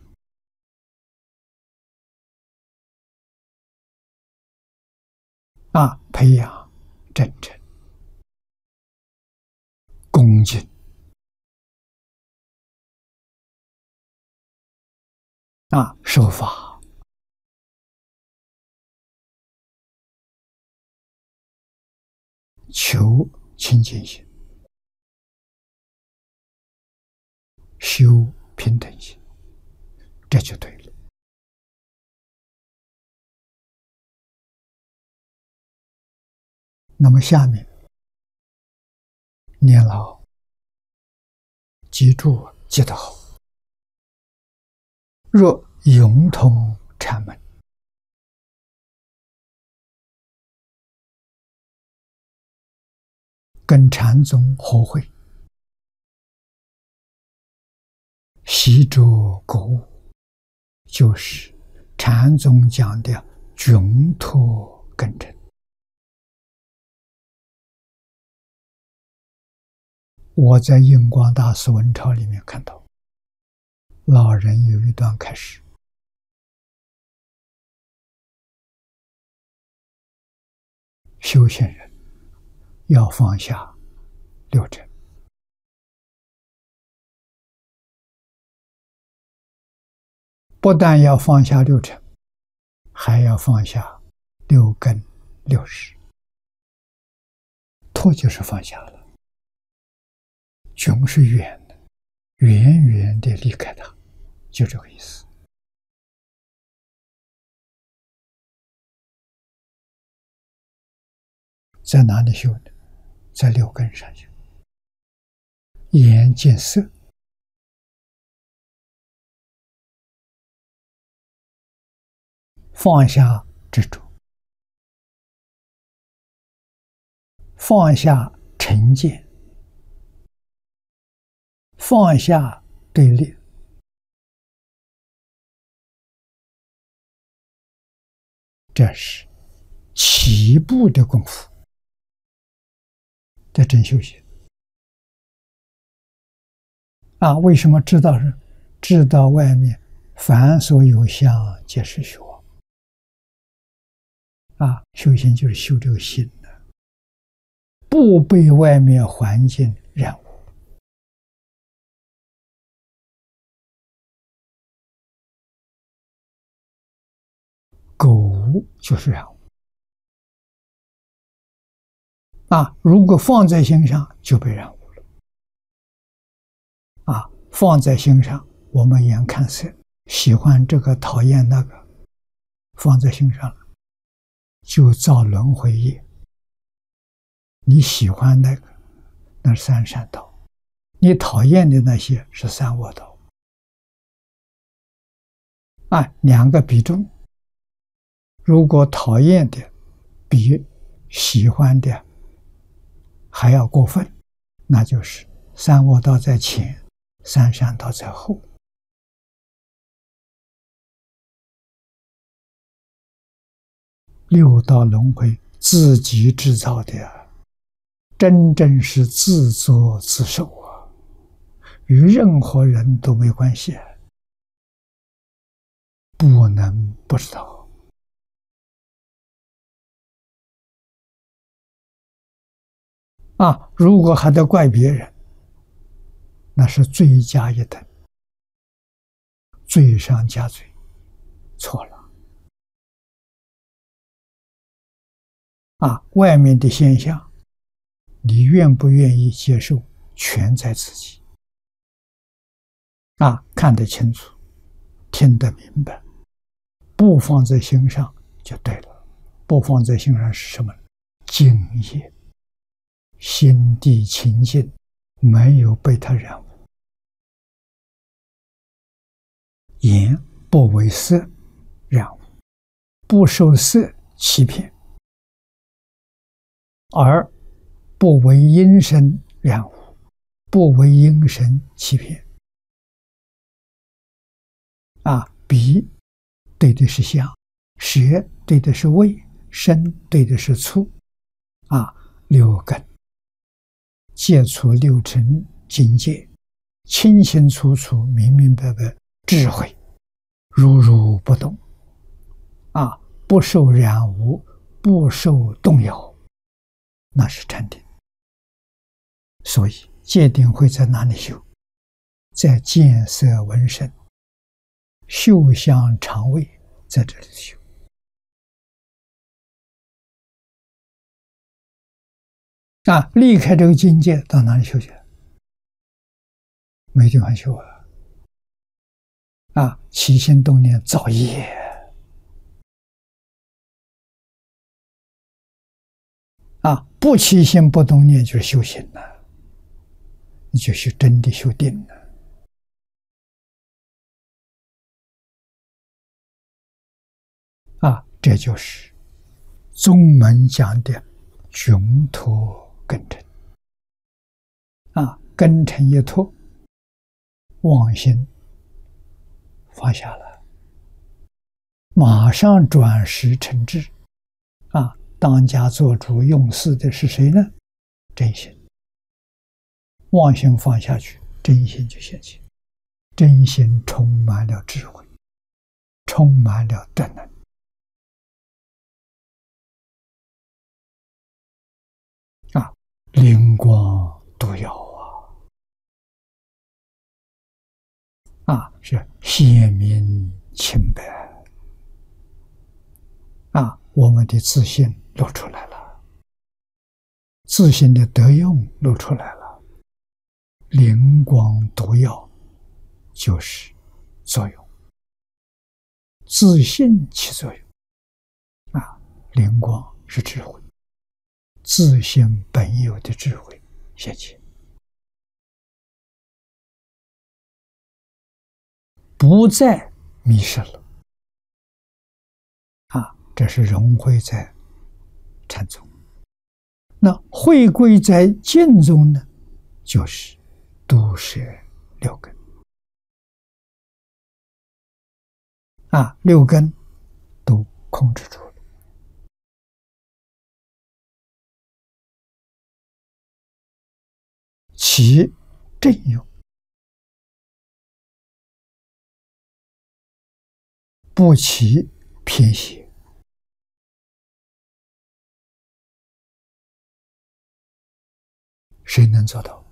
Speaker 1: 啊，培养真诚、恭敬，啊，守法，求清净心，修平等心，这就对了。那么下面念老记住记得好，若永通禅门， 跟禅宗合会，习着觉悟，就是禅宗讲的窘脱根尘。我在印光大师文钞里面看到，老人有一段开始，修行人要放下六尘，不但要放下六尘，还要放下六根六识。脱就是放下了，窘是远的，远远的离开它，就这个意思。在哪里修呢？在六根上修。眼见色，放下执着，放下成见，放下对立，这是起步的功夫，在真修行啊！为什么知道是知道外面凡所有相，皆是虚妄啊？修行就是修这个心的，不被外面环境染污。垢就是染污啊！如果放在心上，就被染污了啊！放在心上，我们眼看色，喜欢这个，讨厌那个，放在心上了，就造轮回业。你喜欢那个，那是三善道；你讨厌的那些是三恶道。啊，两个比重，如果讨厌的比喜欢的还要过分，那就是三恶道在前，三善道在后。六道轮回自己制造的，真正是自作自受啊，与任何人都没关系，不能不知道。啊，如果还得怪别人，那是罪加一等，罪上加罪，错了。啊，外面的现象，你愿不愿意接受，全在自己。啊，看得清楚，听得明白，不放在心上就对了。不放在心上是什么？敬业，心地清净，没有被他染污。眼不为色染污，不受色欺骗。耳不为音声染污，不为音声欺骗。啊，鼻对的是香，舌对的是味，身对的是触。啊，六根接触六尘境界，清清楚楚、明明白白，智慧如如不动。啊，不受染污，不受动摇。那是禅定。所以戒定慧在哪里修？在见色闻声嗅香尝味，在这里修。啊，离开这个境界到哪里修去？没地方修啊！啊，起心动念造业。啊，不起心不动念就是修行了，你就是真的修定了。啊，这就是宗门讲的窘脱根尘。 啊，根尘一脱，妄心放下了，马上转识成智。啊，当家做主用事的是谁呢？真心。妄心放下去，真心就现起，真心充满了智慧，充满了德能。啊，灵光独耀啊！啊，是显明清白啊！我们的自信露出来了，自信的德用露出来了，灵光独耀就是作用，自信起作用啊！灵光是智慧，自信本有的智慧现起，不再迷失了啊！这是融汇在禅宗。那回归在净宗呢，就是度摄六根啊，六根都控制住了，起正用，不起偏邪。谁能做到？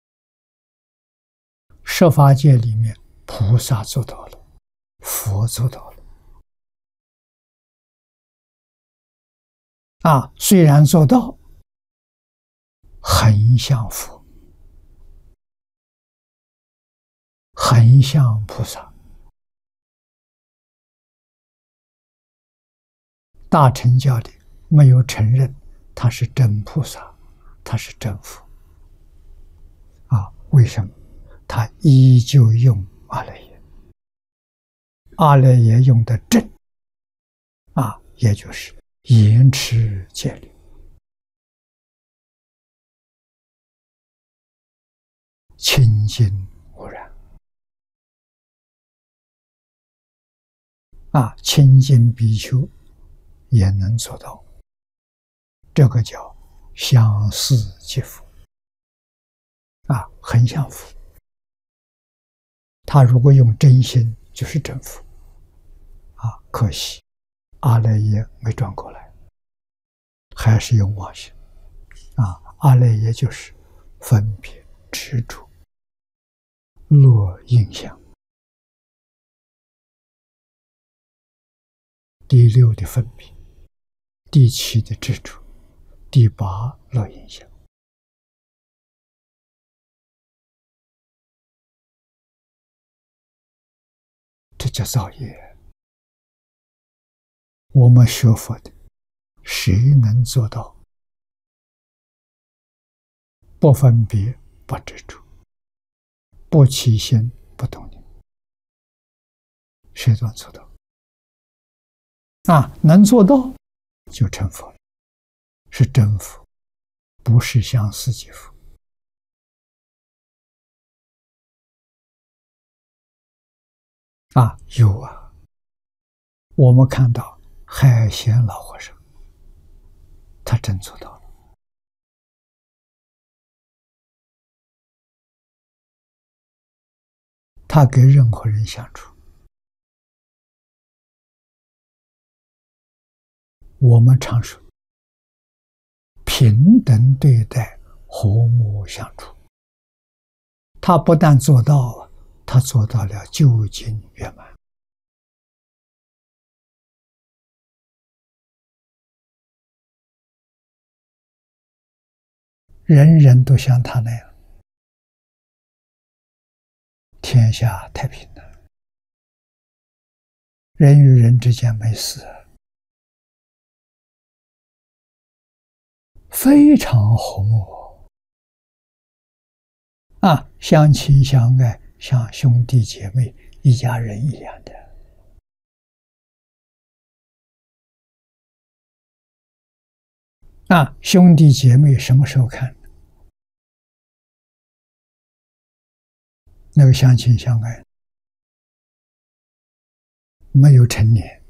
Speaker 1: 十法界里面，菩萨做到了，佛做到了。啊，虽然做到，很像佛，很像菩萨。大乘教里没有承认他是真菩萨，他是真佛。啊，为什么？他依旧用阿赖耶，阿赖耶用的正，啊，也就是严持戒律，清净无染。啊，清净比丘也能做到，这个叫相似即佛。啊，很像佛。他如果用真心，就是真佛。啊，可惜阿赖耶没转过来，还是用妄心。啊，阿赖耶就是分别执着、落印象。第六的分别，第七的执着，第八落印象。这叫造业。我们学佛的，谁能做到不分别、不执着、不起心、不动念？谁能做到？啊，能做到就成佛了，是真佛，不是相似即佛。啊，有啊，我们看到海贤老和尚，他真做到了。他跟任何人相处，我们常说平等对待，和睦相处。他不但做到，他做到了究竟圆满。人人都像他那样，天下太平了，人与人之间没事，非常和睦啊，相亲相爱，像兄弟姐妹一家人一样的。啊，兄弟姐妹什么时候看？ 那个相亲相爱，没有成年，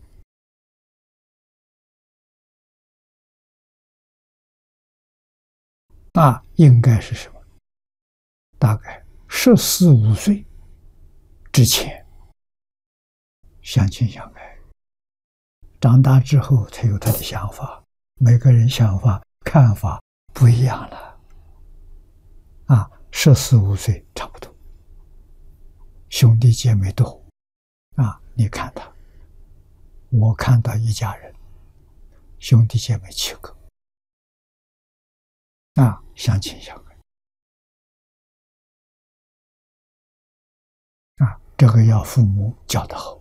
Speaker 1: 那应该是什么？大概十四五岁之前相亲相爱，长大之后才有他的想法，每个人想法看法不一样了。啊，十四五岁差不多，兄弟姐妹多，啊，你看他，我看到一家人，兄弟姐妹七个，啊，相亲相爱，啊，这个要父母教得好，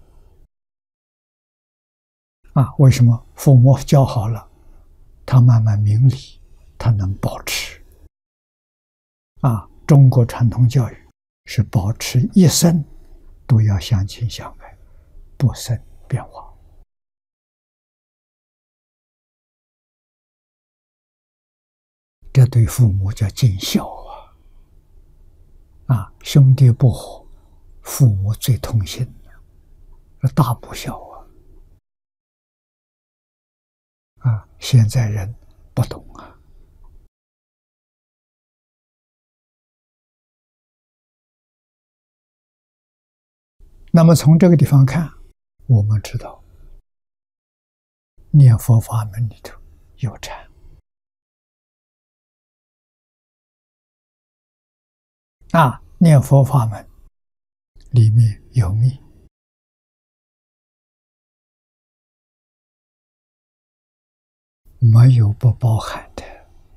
Speaker 1: 啊，为什么父母教好了，他慢慢明理，他能保持。啊，中国传统教育是保持一生都要相亲相爱，不生变化。这对父母叫尽孝啊！啊，兄弟不和，父母最痛心的，大不孝啊！啊，现在人不懂啊。那么从这个地方看，我们知道念佛法门里头有禅啊，念佛法门里面有密，没有不包含的。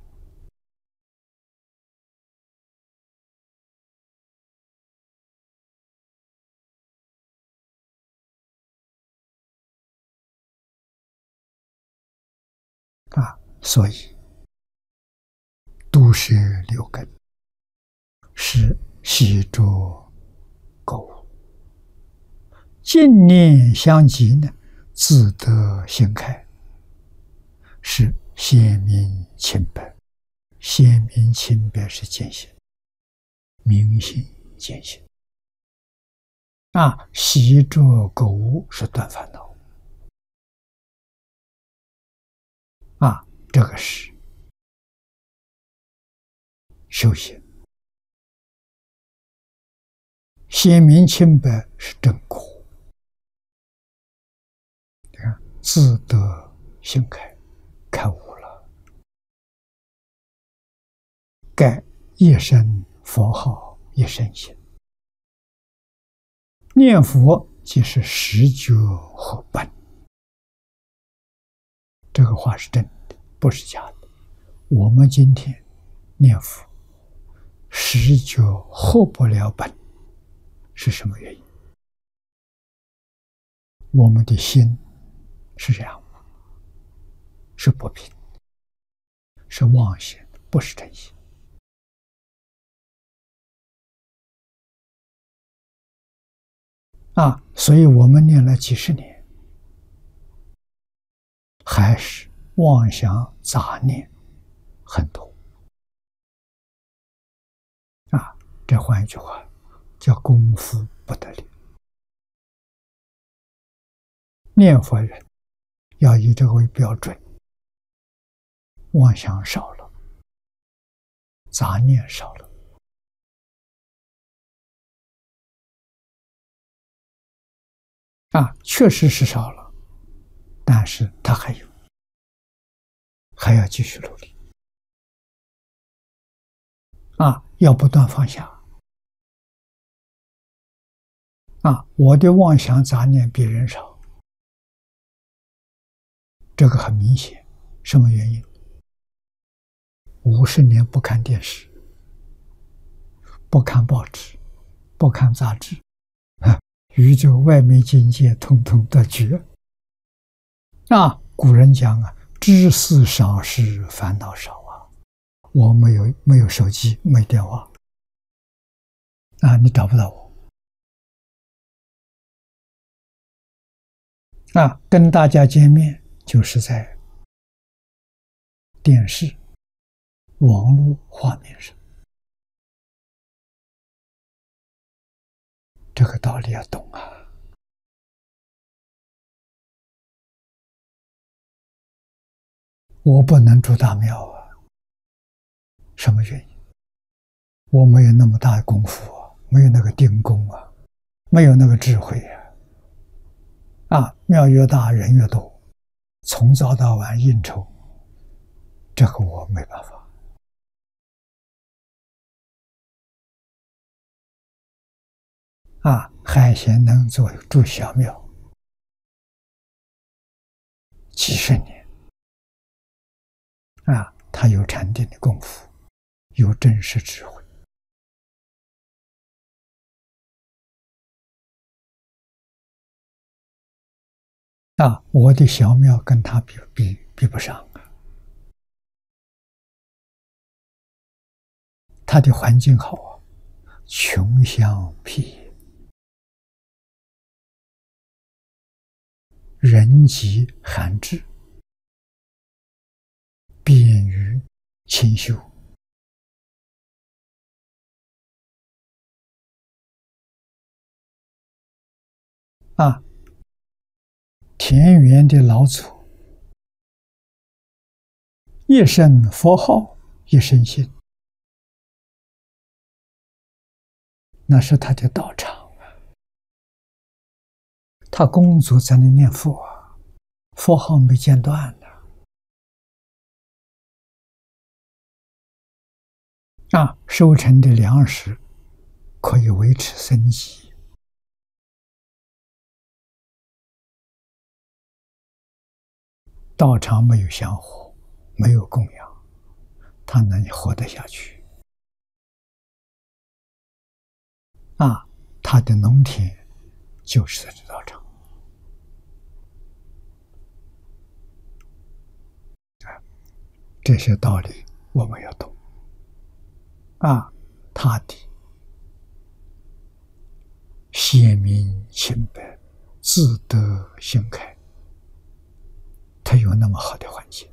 Speaker 1: 啊，所以度是六根，是习着购物，净念相继呢，自得心开，是显明清白。显明清白是见性，明心见性。啊，习着购物是断烦恼。啊，这个是修行。显明清白是正果。你看，自得心开，开悟了。盖一生佛号，一生行。念佛即是十觉合本。这个话是真的，不是假的。我们今天念佛，十觉合不了本，是什么原因？我们的心是这样吗？是不平，是妄心，不是真心。啊，所以我们念了几十年，还是妄想杂念很多。啊，这换一句话，叫功夫不得力。念佛人要以这个为标准，妄想少了，杂念少了。啊，确实是少了，但是他还有，还要继续努力。啊，要不断放下。啊，我的妄想杂念比人少，这个很明显。什么原因？五十年不看电视，不看报纸，不看杂志，啊，宇宙外面境界通通得觉。啊，古人讲啊，知事少事烦恼少啊。我没有没有手机，没电话，啊，你找不到我。啊，跟大家见面就是在电视、网络画面上。 这个道理要懂啊。我不能住大庙啊，什么原因？我没有那么大的功夫啊，没有那个定功啊，没有那个智慧啊。啊，庙越大人越多，从早到晚应酬，这个我没办法。啊，海贤能做住小庙几十年，啊，他有禅定的功夫，有真实智慧。啊，我的小庙跟他比比比不上啊。他的环境好啊，穷乡僻野，人迹罕至，便于清修。啊，田园的老祖一声佛号，一声心，那是他的道场啊。他工作在那念佛啊，佛号没间断的。啊，收成的粮食可以维持生计。道场没有香火，没有供养，他能活得下去。啊，他的农田就是在这道场。啊，这些道理我们要懂。啊，他的显明清白，自得心开，他有那么好的环境。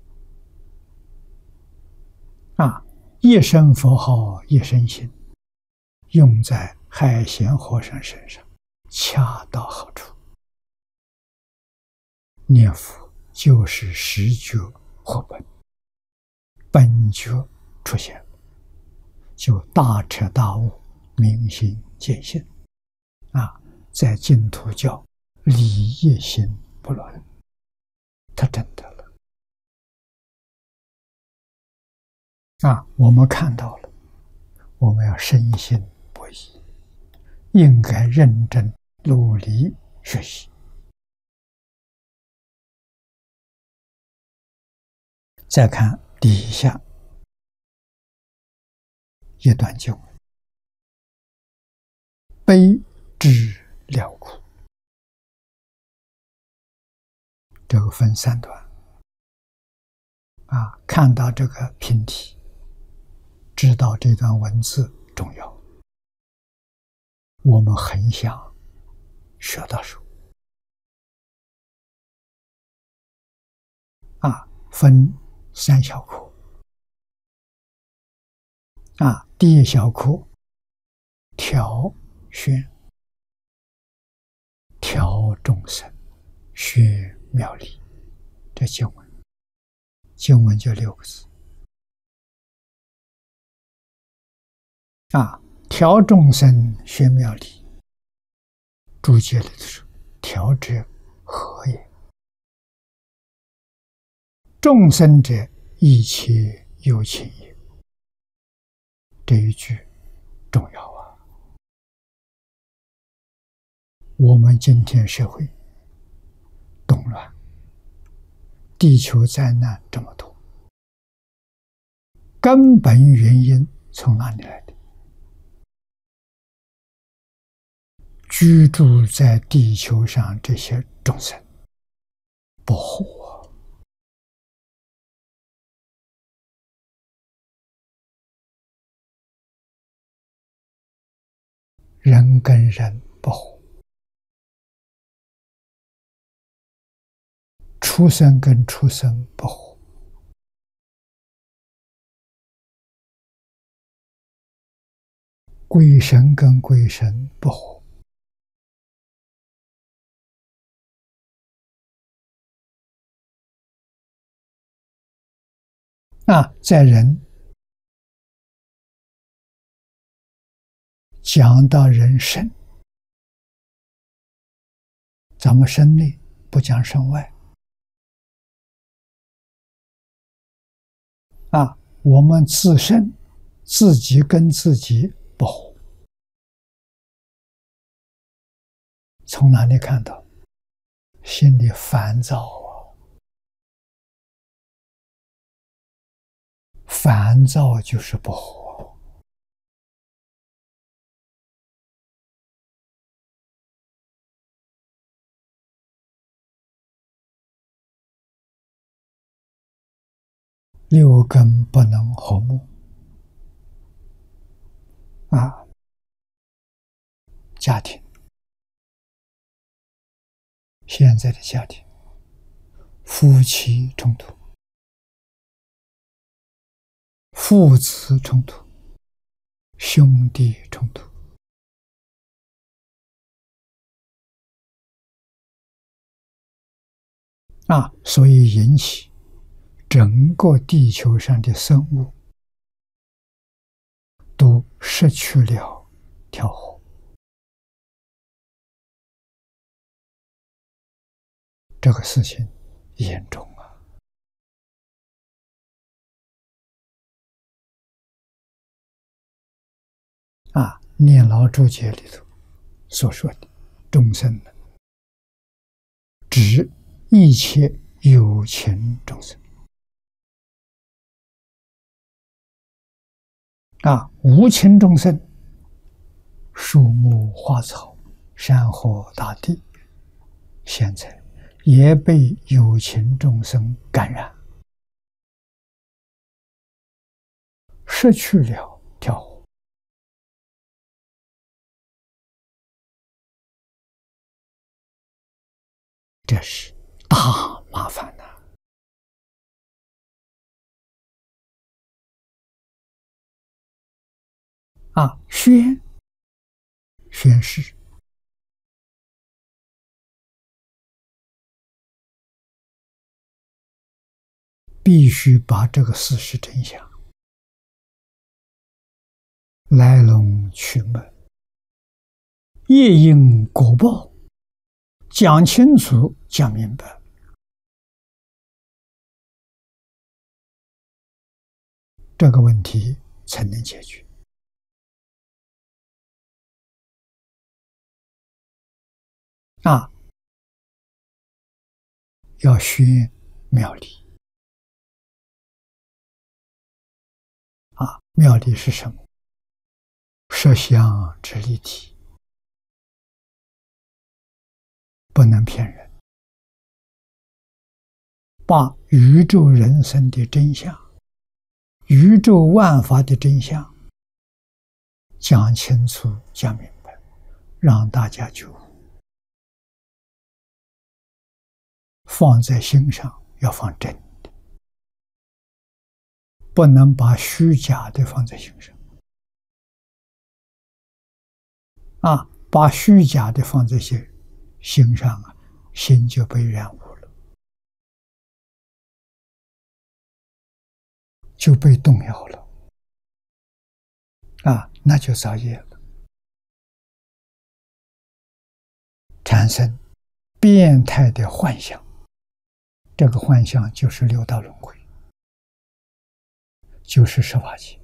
Speaker 1: 啊，一声佛号，一声心，用在海贤和尚身上，恰到好处。念佛就是实觉获本，本觉出现，就大彻大悟，明心见性。啊，在净土教理业心不乱，他真的了。啊，我们看到了，我们要深信不疑，应该认真努力学习。再看底下一段经文：悲知了苦。这个分三段。啊，看到这个品题，知道这段文字重要，我们很想学到手。啊，分三小科。啊，第一小科调宣，调众生，宣妙理。这经文，经文就六个字。啊，调众生，宣妙理。注解里头说：“调者何也？众生者，一切有情也。”这一句重要啊！我们今天社会动乱，地球灾难这么多，根本原因从哪里来的？居住在地球上这些众生不和啊，人跟人不和，畜生跟畜生不和，鬼神跟鬼神不和。 啊，在人讲到人身，咱们身内不讲身外。啊，我们自身自己跟自己不和，从哪里看到？心里烦躁啊，烦躁就是不和。六根不能和睦啊，家庭，现在的家庭，夫妻冲突，父子冲突，兄弟冲突，啊，所以引起整个地球上的生物都失去了调和。这个事情严重啊！啊，念老注解里头所说的众生呢，指一切有情众生。啊，无情众生，树木花草、山河大地，现在也被有情众生感染，失去了调和。这是大麻烦呐！啊，宣宣誓，必须把这个事实真相、来龙去脉、业因果报讲清楚、讲明白，这个问题才能解决。啊，要学妙理。啊，妙理是什么？实相之立体，不能骗人。把宇宙人生的真相、宇宙万法的真相讲清楚、讲明白，让大家觉悟。放在心上，要放真的，不能把虚假的放在心上。啊，把虚假的放在心心上啊，心就被染污了，就被动摇了。啊，那就造业了，产生变态的幻想。这个幻象就是六道轮回，就是十法界。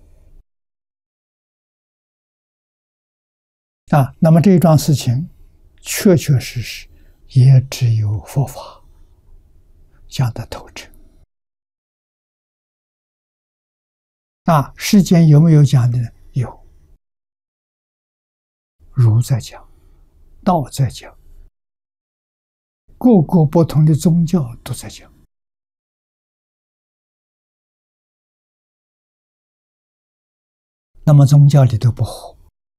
Speaker 1: 啊，那么这一桩事情，确确实实也只有佛法讲得透彻。啊，世间有没有讲的呢？有，儒在讲，道在讲，各个不同的宗教都在讲。那么宗教里头不和，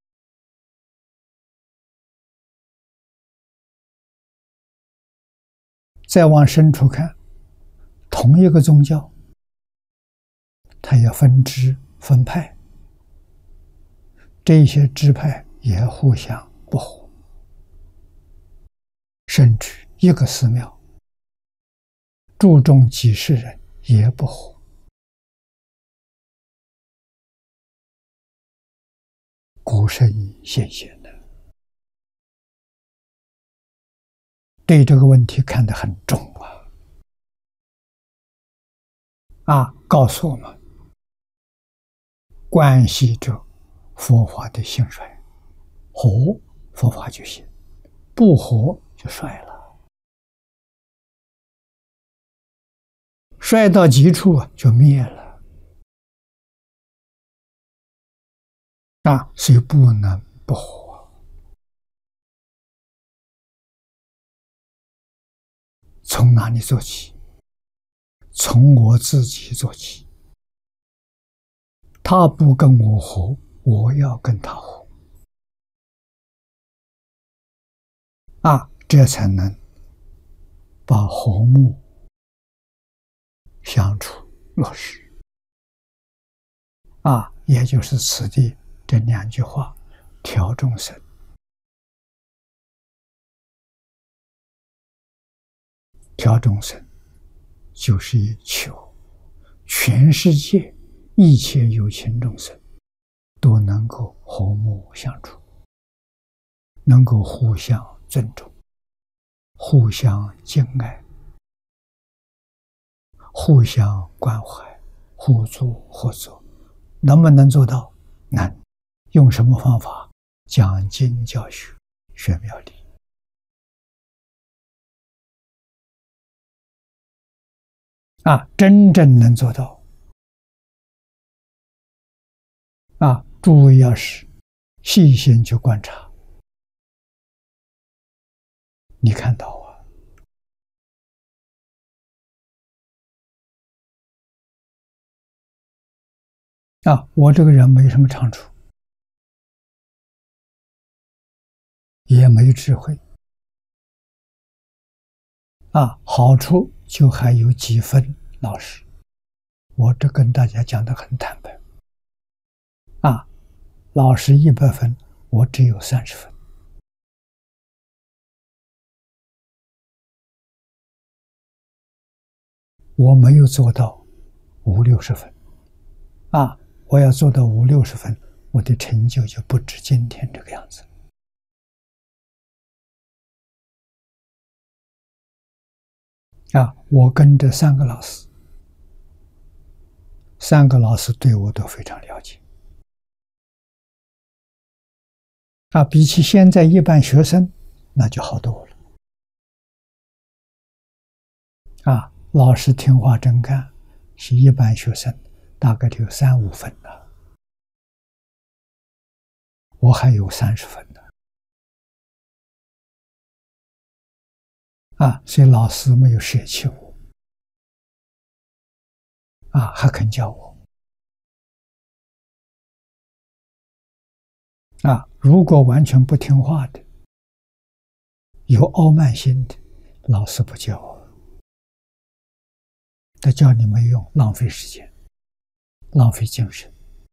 Speaker 1: 再往深处看，同一个宗教，它也分支分派，这些支派也互相不和，甚至一个寺庙注重几十人也不和。 有生现现的，对这个问题看得很重啊！啊，告诉我们，关系着佛法的兴衰，合佛法就行，不合就衰了，衰到极处就灭了啊！所以不能不合。从哪里做起？从我自己做起。他不跟我合，我要跟他合啊，这才能把和睦相处落实啊。也就是此地这两句话：调众生，调众生就是以求全世界一切有情众生都能够和睦相处，能够互相尊重，互相敬爱，互相关怀，互助合作。能不能做到？能。用什么方法？讲经教学，学妙理啊，真正能做到啊！诸位要是细心去观察，你看到啊，啊，我这个人没什么长处，也没智慧啊，好处就还有几分老实。我这跟大家讲得很坦白啊，老实一百分，我只有三十分。我没有做到五六十分啊！我要做到五六十分，我的成就就不止今天这个样子啊！我跟着三个老师，三个老师对我都非常了解啊，比起现在一般学生，那就好多了啊！老师听话真干，是一般学生大概就有三五分了，我还有三十分呢啊！所以老师没有舍弃我啊，还肯教我啊！如果完全不听话的，有傲慢心的，老师不教我，他教你没用，浪费时间，浪费精神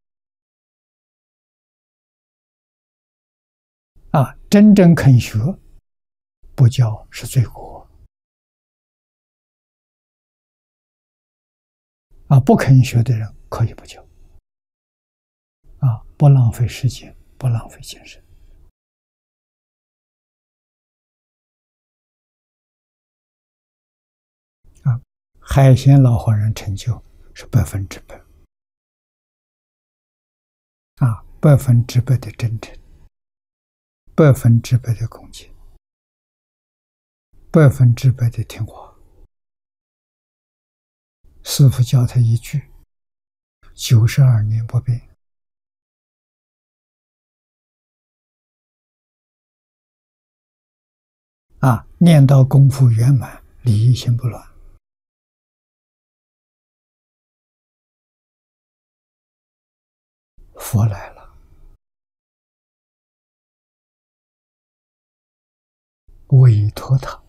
Speaker 1: 啊！真正肯学，不教是罪过啊！不肯学的人可以不教啊，不浪费时间，不浪费精神啊！海鲜老和尚成就是百分之百啊，百分之百的真诚，百分之百的恭敬，百分之百的听话。师父教他一句，九十二年不变啊！念到功夫圆满，理一心不乱。佛来了，委托他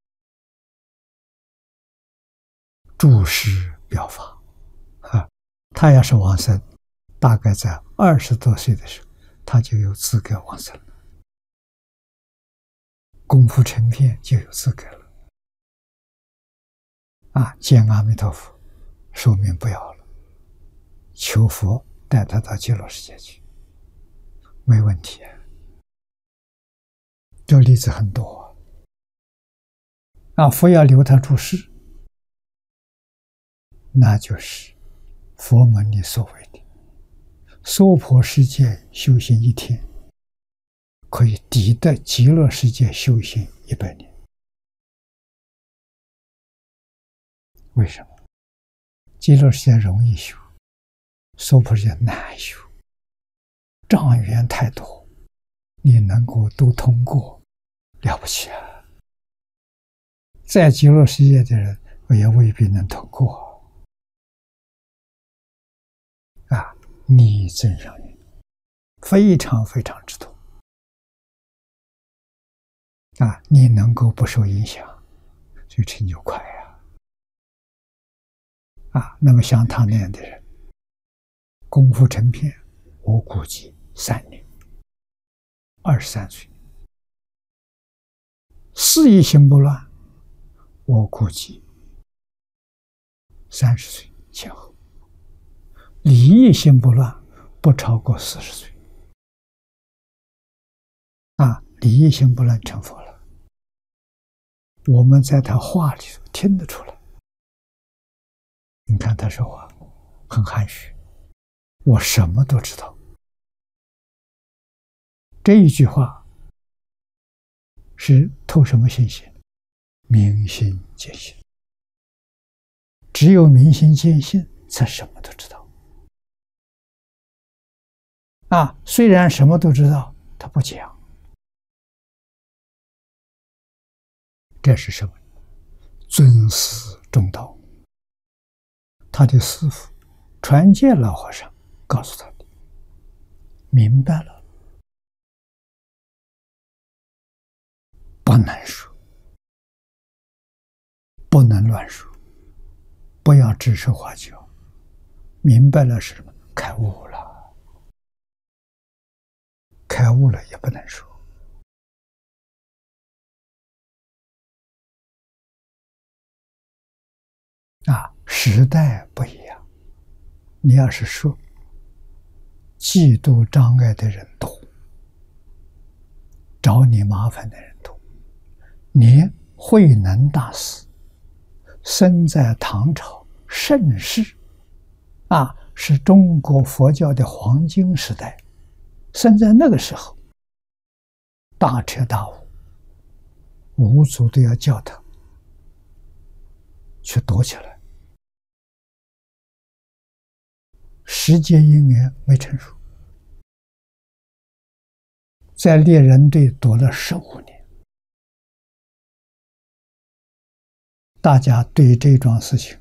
Speaker 1: 注释表法啊。他要是往生，大概在二十多岁的时候，他就有资格往生了，功夫成片就有资格了啊！见阿弥陀佛，寿命不要了，求佛带他到极乐世界去。 没问题。这个例子很多啊。佛要留他住世，那就是佛门里所谓的娑婆世界修行一天，可以抵得极乐世界修行一百年。为什么？极乐世界容易修，娑婆世界难修，障缘太多，你能够都通过，了不起啊！在极乐世界的人也未必能通过啊！逆增上缘，非常非常之多啊！你能够不受影响，所以成就快呀！啊，那么像他那样的人，功夫成片，我估计三年，二十三岁，事业心不乱，我估计三十岁前后，理业心不乱，不超过四十岁。啊，理业心不乱成佛了，我们在他话里头听得出来。你看他说话很含蓄，我什么都知道。这一句话是透什么信息？明心见性。只有明心见性，才什么都知道。啊，虽然什么都知道，他不讲。这是什么？尊师重道。他的师父传戒老和尚告诉他的，明白了，不能说，不能乱说，不要指手画脚。明白了是什么？开悟了，开悟了也不能说。啊，时代不一样。你要是说嫉妒障碍的人多，找你麻烦的人多，连慧能大师生在唐朝盛世，啊，是中国佛教的黄金时代，生在那个时候，大彻大悟，五祖都要叫他去躲起来。时节因缘没成熟，在猎人队躲了十五年。大家对这桩事情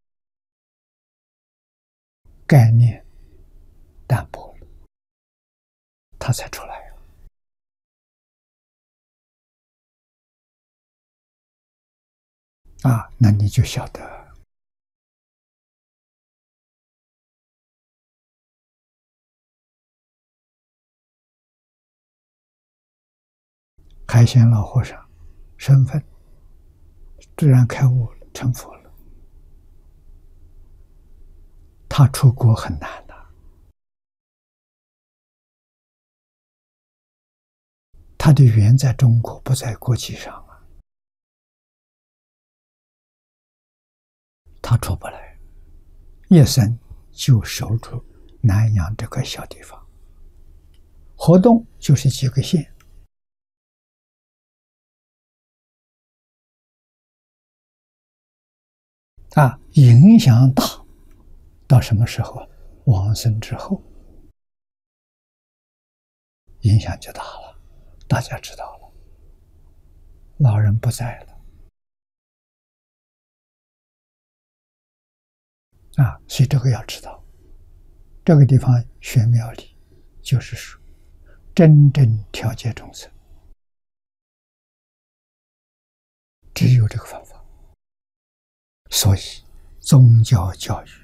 Speaker 1: 概念淡薄了，他才出来啊，那你就晓得。开显老和尚身份自然开悟了，成佛了。他出国很难的，他的缘在中国，不在国际上啊，他出不来，一生就守住南阳这个小地方，活动就是几个县。啊，影响大，到什么时候？往生之后，影响就大了。大家知道了，老人不在了，啊，所以这个要知道。这个地方玄妙理，就是说，真正调节众生，只有这个方法。所以，宗教教育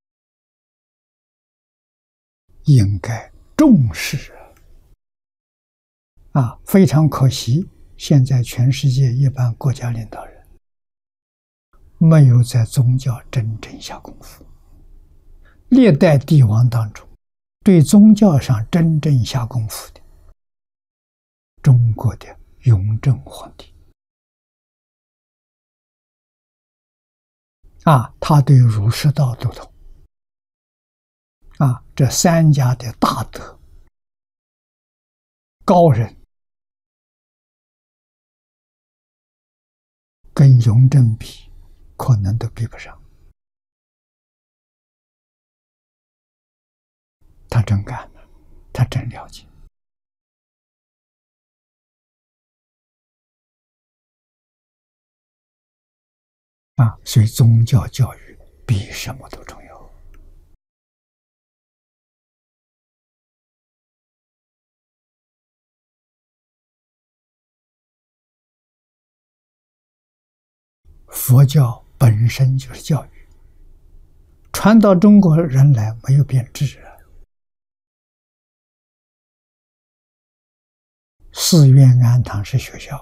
Speaker 1: 应该重视啊！非常可惜，现在全世界一般国家领导人没有在宗教真正下功夫。历代帝王当中， 对宗教上真正下功夫的，中国的雍正皇帝啊，他对儒释道都通啊，这三家的大德高人，跟雍正比，可能都比不上。他真干了，他真了解啊！所以宗教教育比什么都重要。佛教本身就是教育，传到中国人来没有变质啊。寺院庵堂是学校，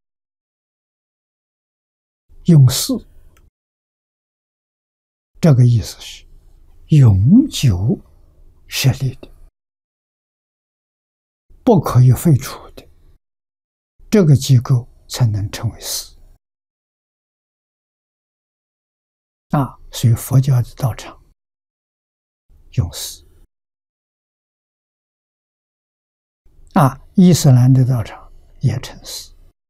Speaker 1: 用寺，这个意思是永久设立的，不可以废除的，这个机构才能称为寺啊。所以佛教的道场用寺啊，伊斯兰的道场也称寺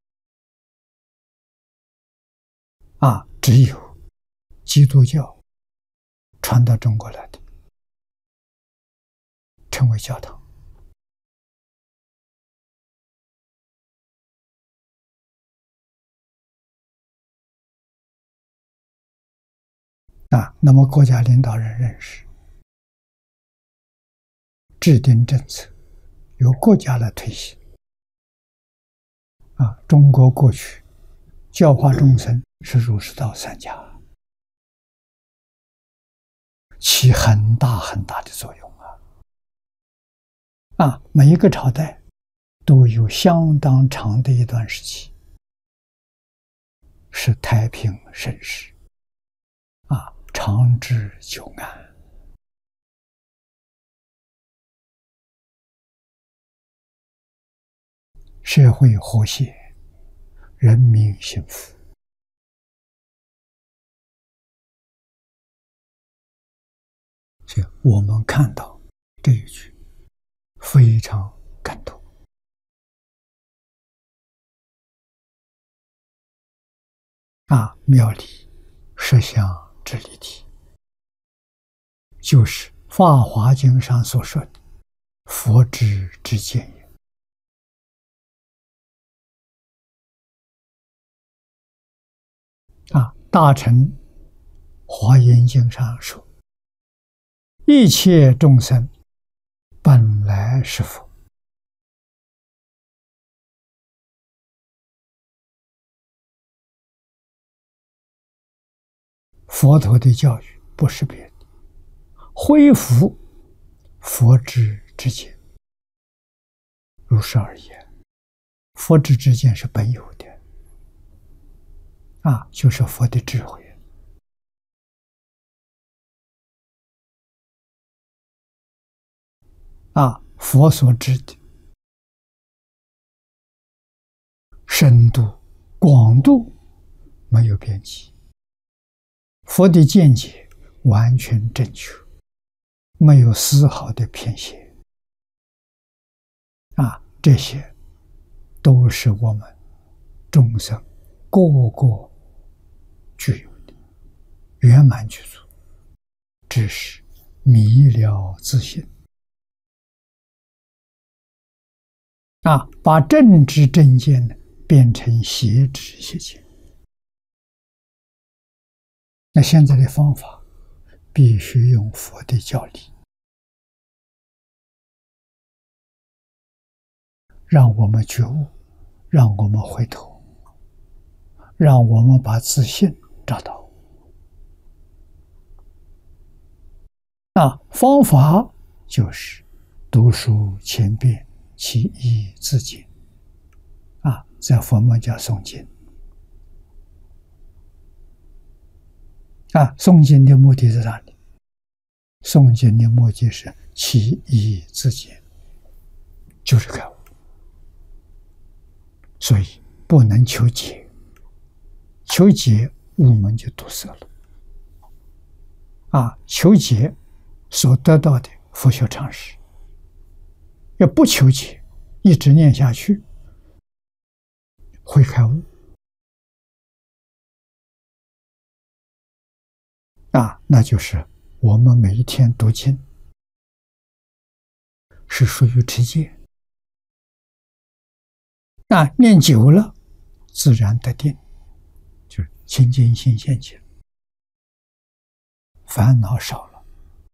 Speaker 1: 啊，只有基督教传到中国来的称为教堂啊。那么国家领导人认识，制定政策，由国家来推行啊。中国过去教化众生是儒释道三家，起很大很大的作用啊！啊，每一个朝代都有相当长的一段时期是太平盛世啊，长治久安，社会和谐，人民幸福。所以我们看到这一句非常感动啊！妙理实相之理体，就是《法华经》上所说的佛之之见也啊。大乘华严经上说，一切众生本来是佛，佛陀的教育不是别的，恢复佛之之见，如是而言。佛之之见是本有的啊，就是佛的智慧啊，佛所知的深度、广度没有边际，佛的见解完全正确，没有丝毫的偏斜啊，这些都是我们众生个个具有的，圆满具足，只是迷了自信啊，把正知正见呢变成邪知邪见。那现在的方法必须用佛的教理，让我们觉悟，让我们回头，让我们把自信找到。那方法就是读书千遍，其义自见啊，在佛门叫诵经啊。诵经的目的在哪里？诵经的目的是其意自见，就是开悟。所以不能求解，求解悟门就堵塞了。啊，求解所得到的佛学常识，要不求解，一直念下去，会开悟。啊，那就是我们每一天读经是属于持戒。啊，念久了，自然得定，就是清净心现前，烦恼少了，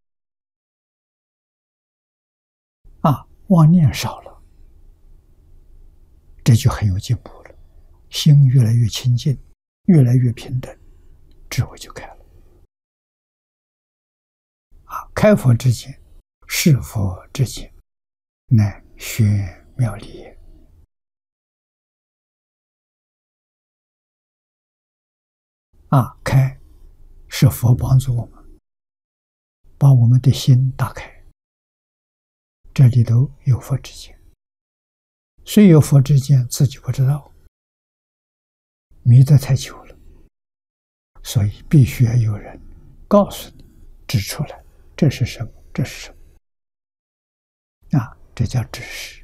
Speaker 1: 啊，妄念少了，这就很有进步了，心越来越清净，越来越平等，智慧就开了。啊，开佛之见，是佛之见，乃玄妙理也。啊，开是佛帮助我们，把我们的心打开，这里头有佛之见。虽有佛之见，自己不知道，迷得太久了，所以必须要有人告诉你，指出来，这是什么，这是什么。啊，这叫指示。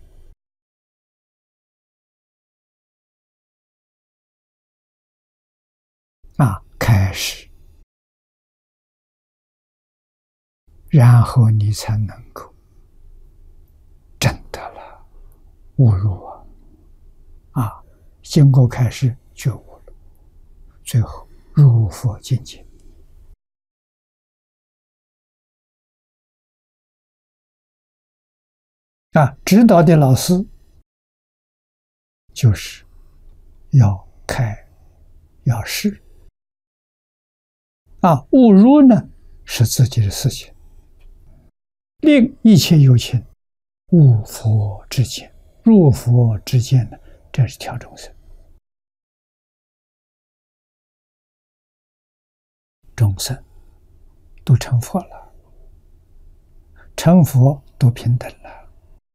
Speaker 1: 啊，开始，然后你才能够真的了悟入啊！啊，经过开始觉悟了，最后入佛境界。啊，指导的老师就是要开，要示。啊，悟入呢是自己的事情，令一切有情悟佛之见，入佛之见呢，这是调众生。众生都成佛了，成佛都平等了，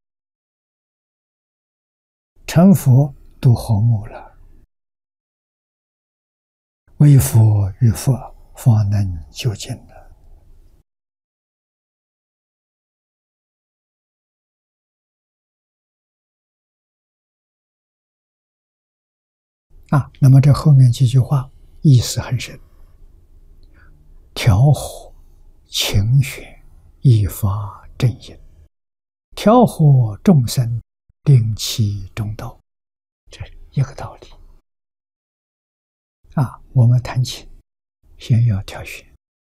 Speaker 1: 成佛都和睦了，唯佛与佛方能究竟了。啊，那么这后面几句话意思很深。调和情玄，以发正因；调和众生，令其中道。这一个道理。啊，我们弹琴，先要调弦。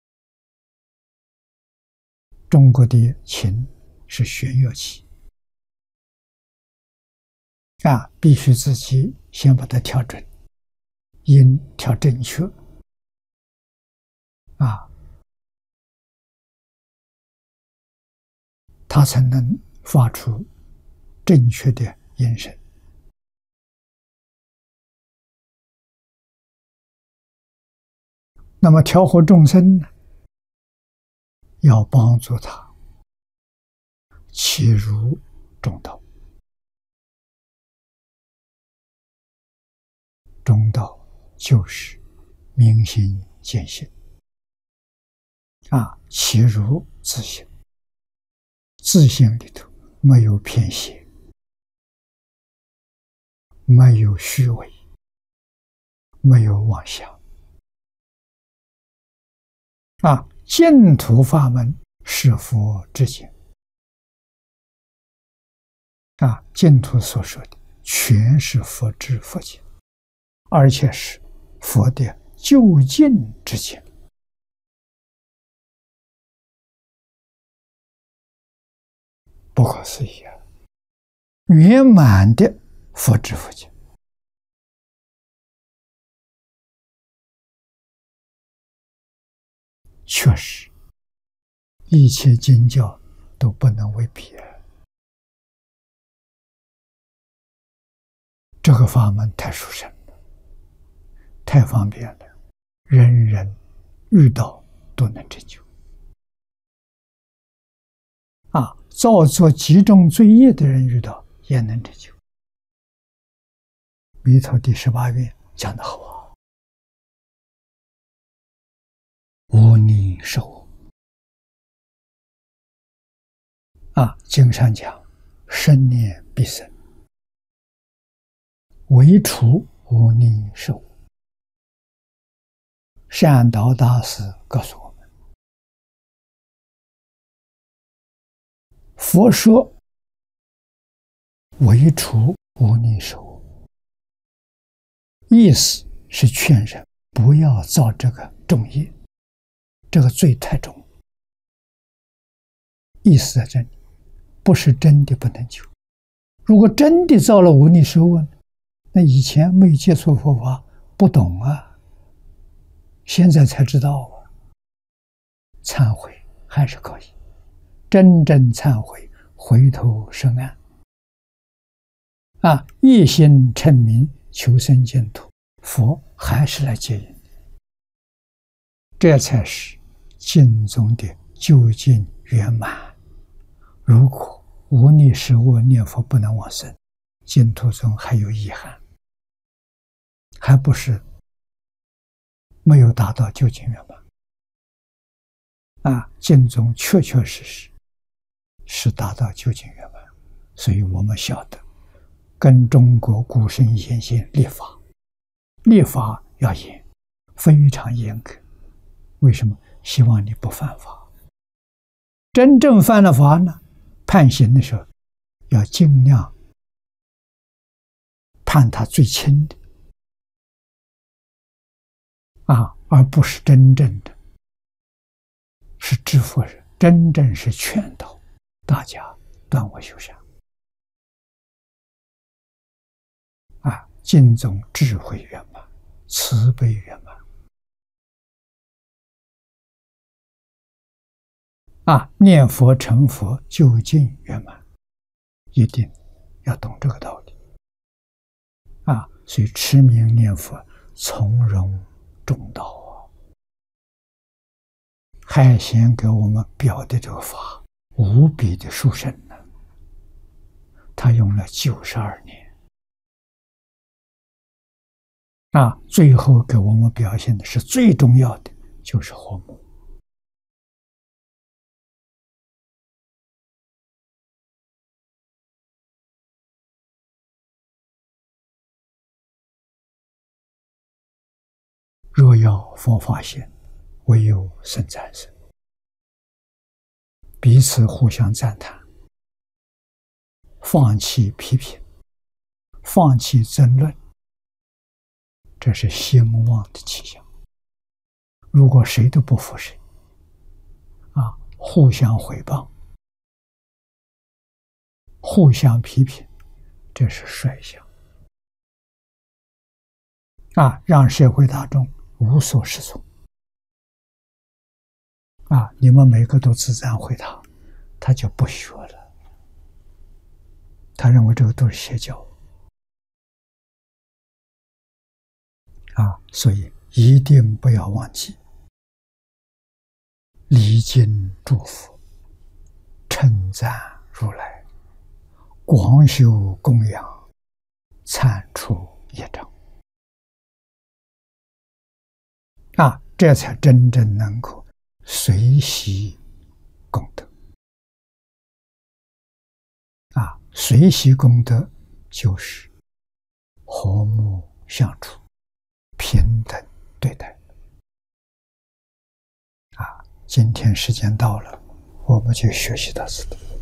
Speaker 1: 中国的琴是弦乐器，啊，必须自己先把它调准，音调正确，啊，它才能发出正确的音声。那么调和众生呢，要帮助他契入中道。中道就是明心见性，啊，契入自性，自性里头没有偏邪，没有虚伪，没有妄想。啊，净土法门是佛之见。啊，净土所说的全是佛知佛见，而且是佛的究竟之见。不可思议啊！圆满的佛知佛见。确实，一切经教都不能为比啊！这个法门太殊胜了，太方便了，人人遇到都能成就。啊， 造作极重罪业的人遇到也能成就。弥陀第十八愿讲得好啊，无逆受啊，经上讲生念必生，唯除无逆受。善导大师告诉我们，佛说唯除无逆受，意思是劝人不要造这个重业，这个罪太重。意思在这里，不是真的不能救。如果真的造了无逆受呢，那以前没有接触佛法，不懂啊，现在才知道啊。忏悔还是可以，真正忏悔，回头是岸啊，一心称名，求生净土，佛还是来接引，这才是经中的究竟圆满。如果无逆失恶念佛不能往生，净土中还有遗憾，还不是没有达到究竟圆满啊！净中确确实实是达到究竟圆满，所以我们晓得跟中国古圣先贤立法，立法要严，非常严格。为什么？希望你不犯法。真正犯了法呢，判刑的时候要尽量判他最轻的啊，而不是真正的是制服人，真正是劝导大家断恶修善啊，净宗智慧圆满，慈悲圆满啊，念佛成佛究竟圆满，一定要懂这个道理啊！所以持名念佛，从容中道啊。海贤给我们表的这个法无比的殊胜呢，他用了九十二年啊，最后给我们表现的是最重要的，就是和睦。若要佛法现，唯有僧赞生，彼此互相赞叹，放弃批评，放弃争论，这是兴旺的气象。如果谁都不服谁啊，互相毁谤，互相批评，这是衰相啊，让社会大众无所适从啊！你们每个都自赞毁他，他就不学了，他认为这个都是邪教啊！所以一定不要忘记礼敬祝福，称赞如来，广修供养，铲除业障啊，这才真正能够随喜功德啊！随喜功德就是和睦相处，平等对待啊！今天时间到了，我们就学习到此。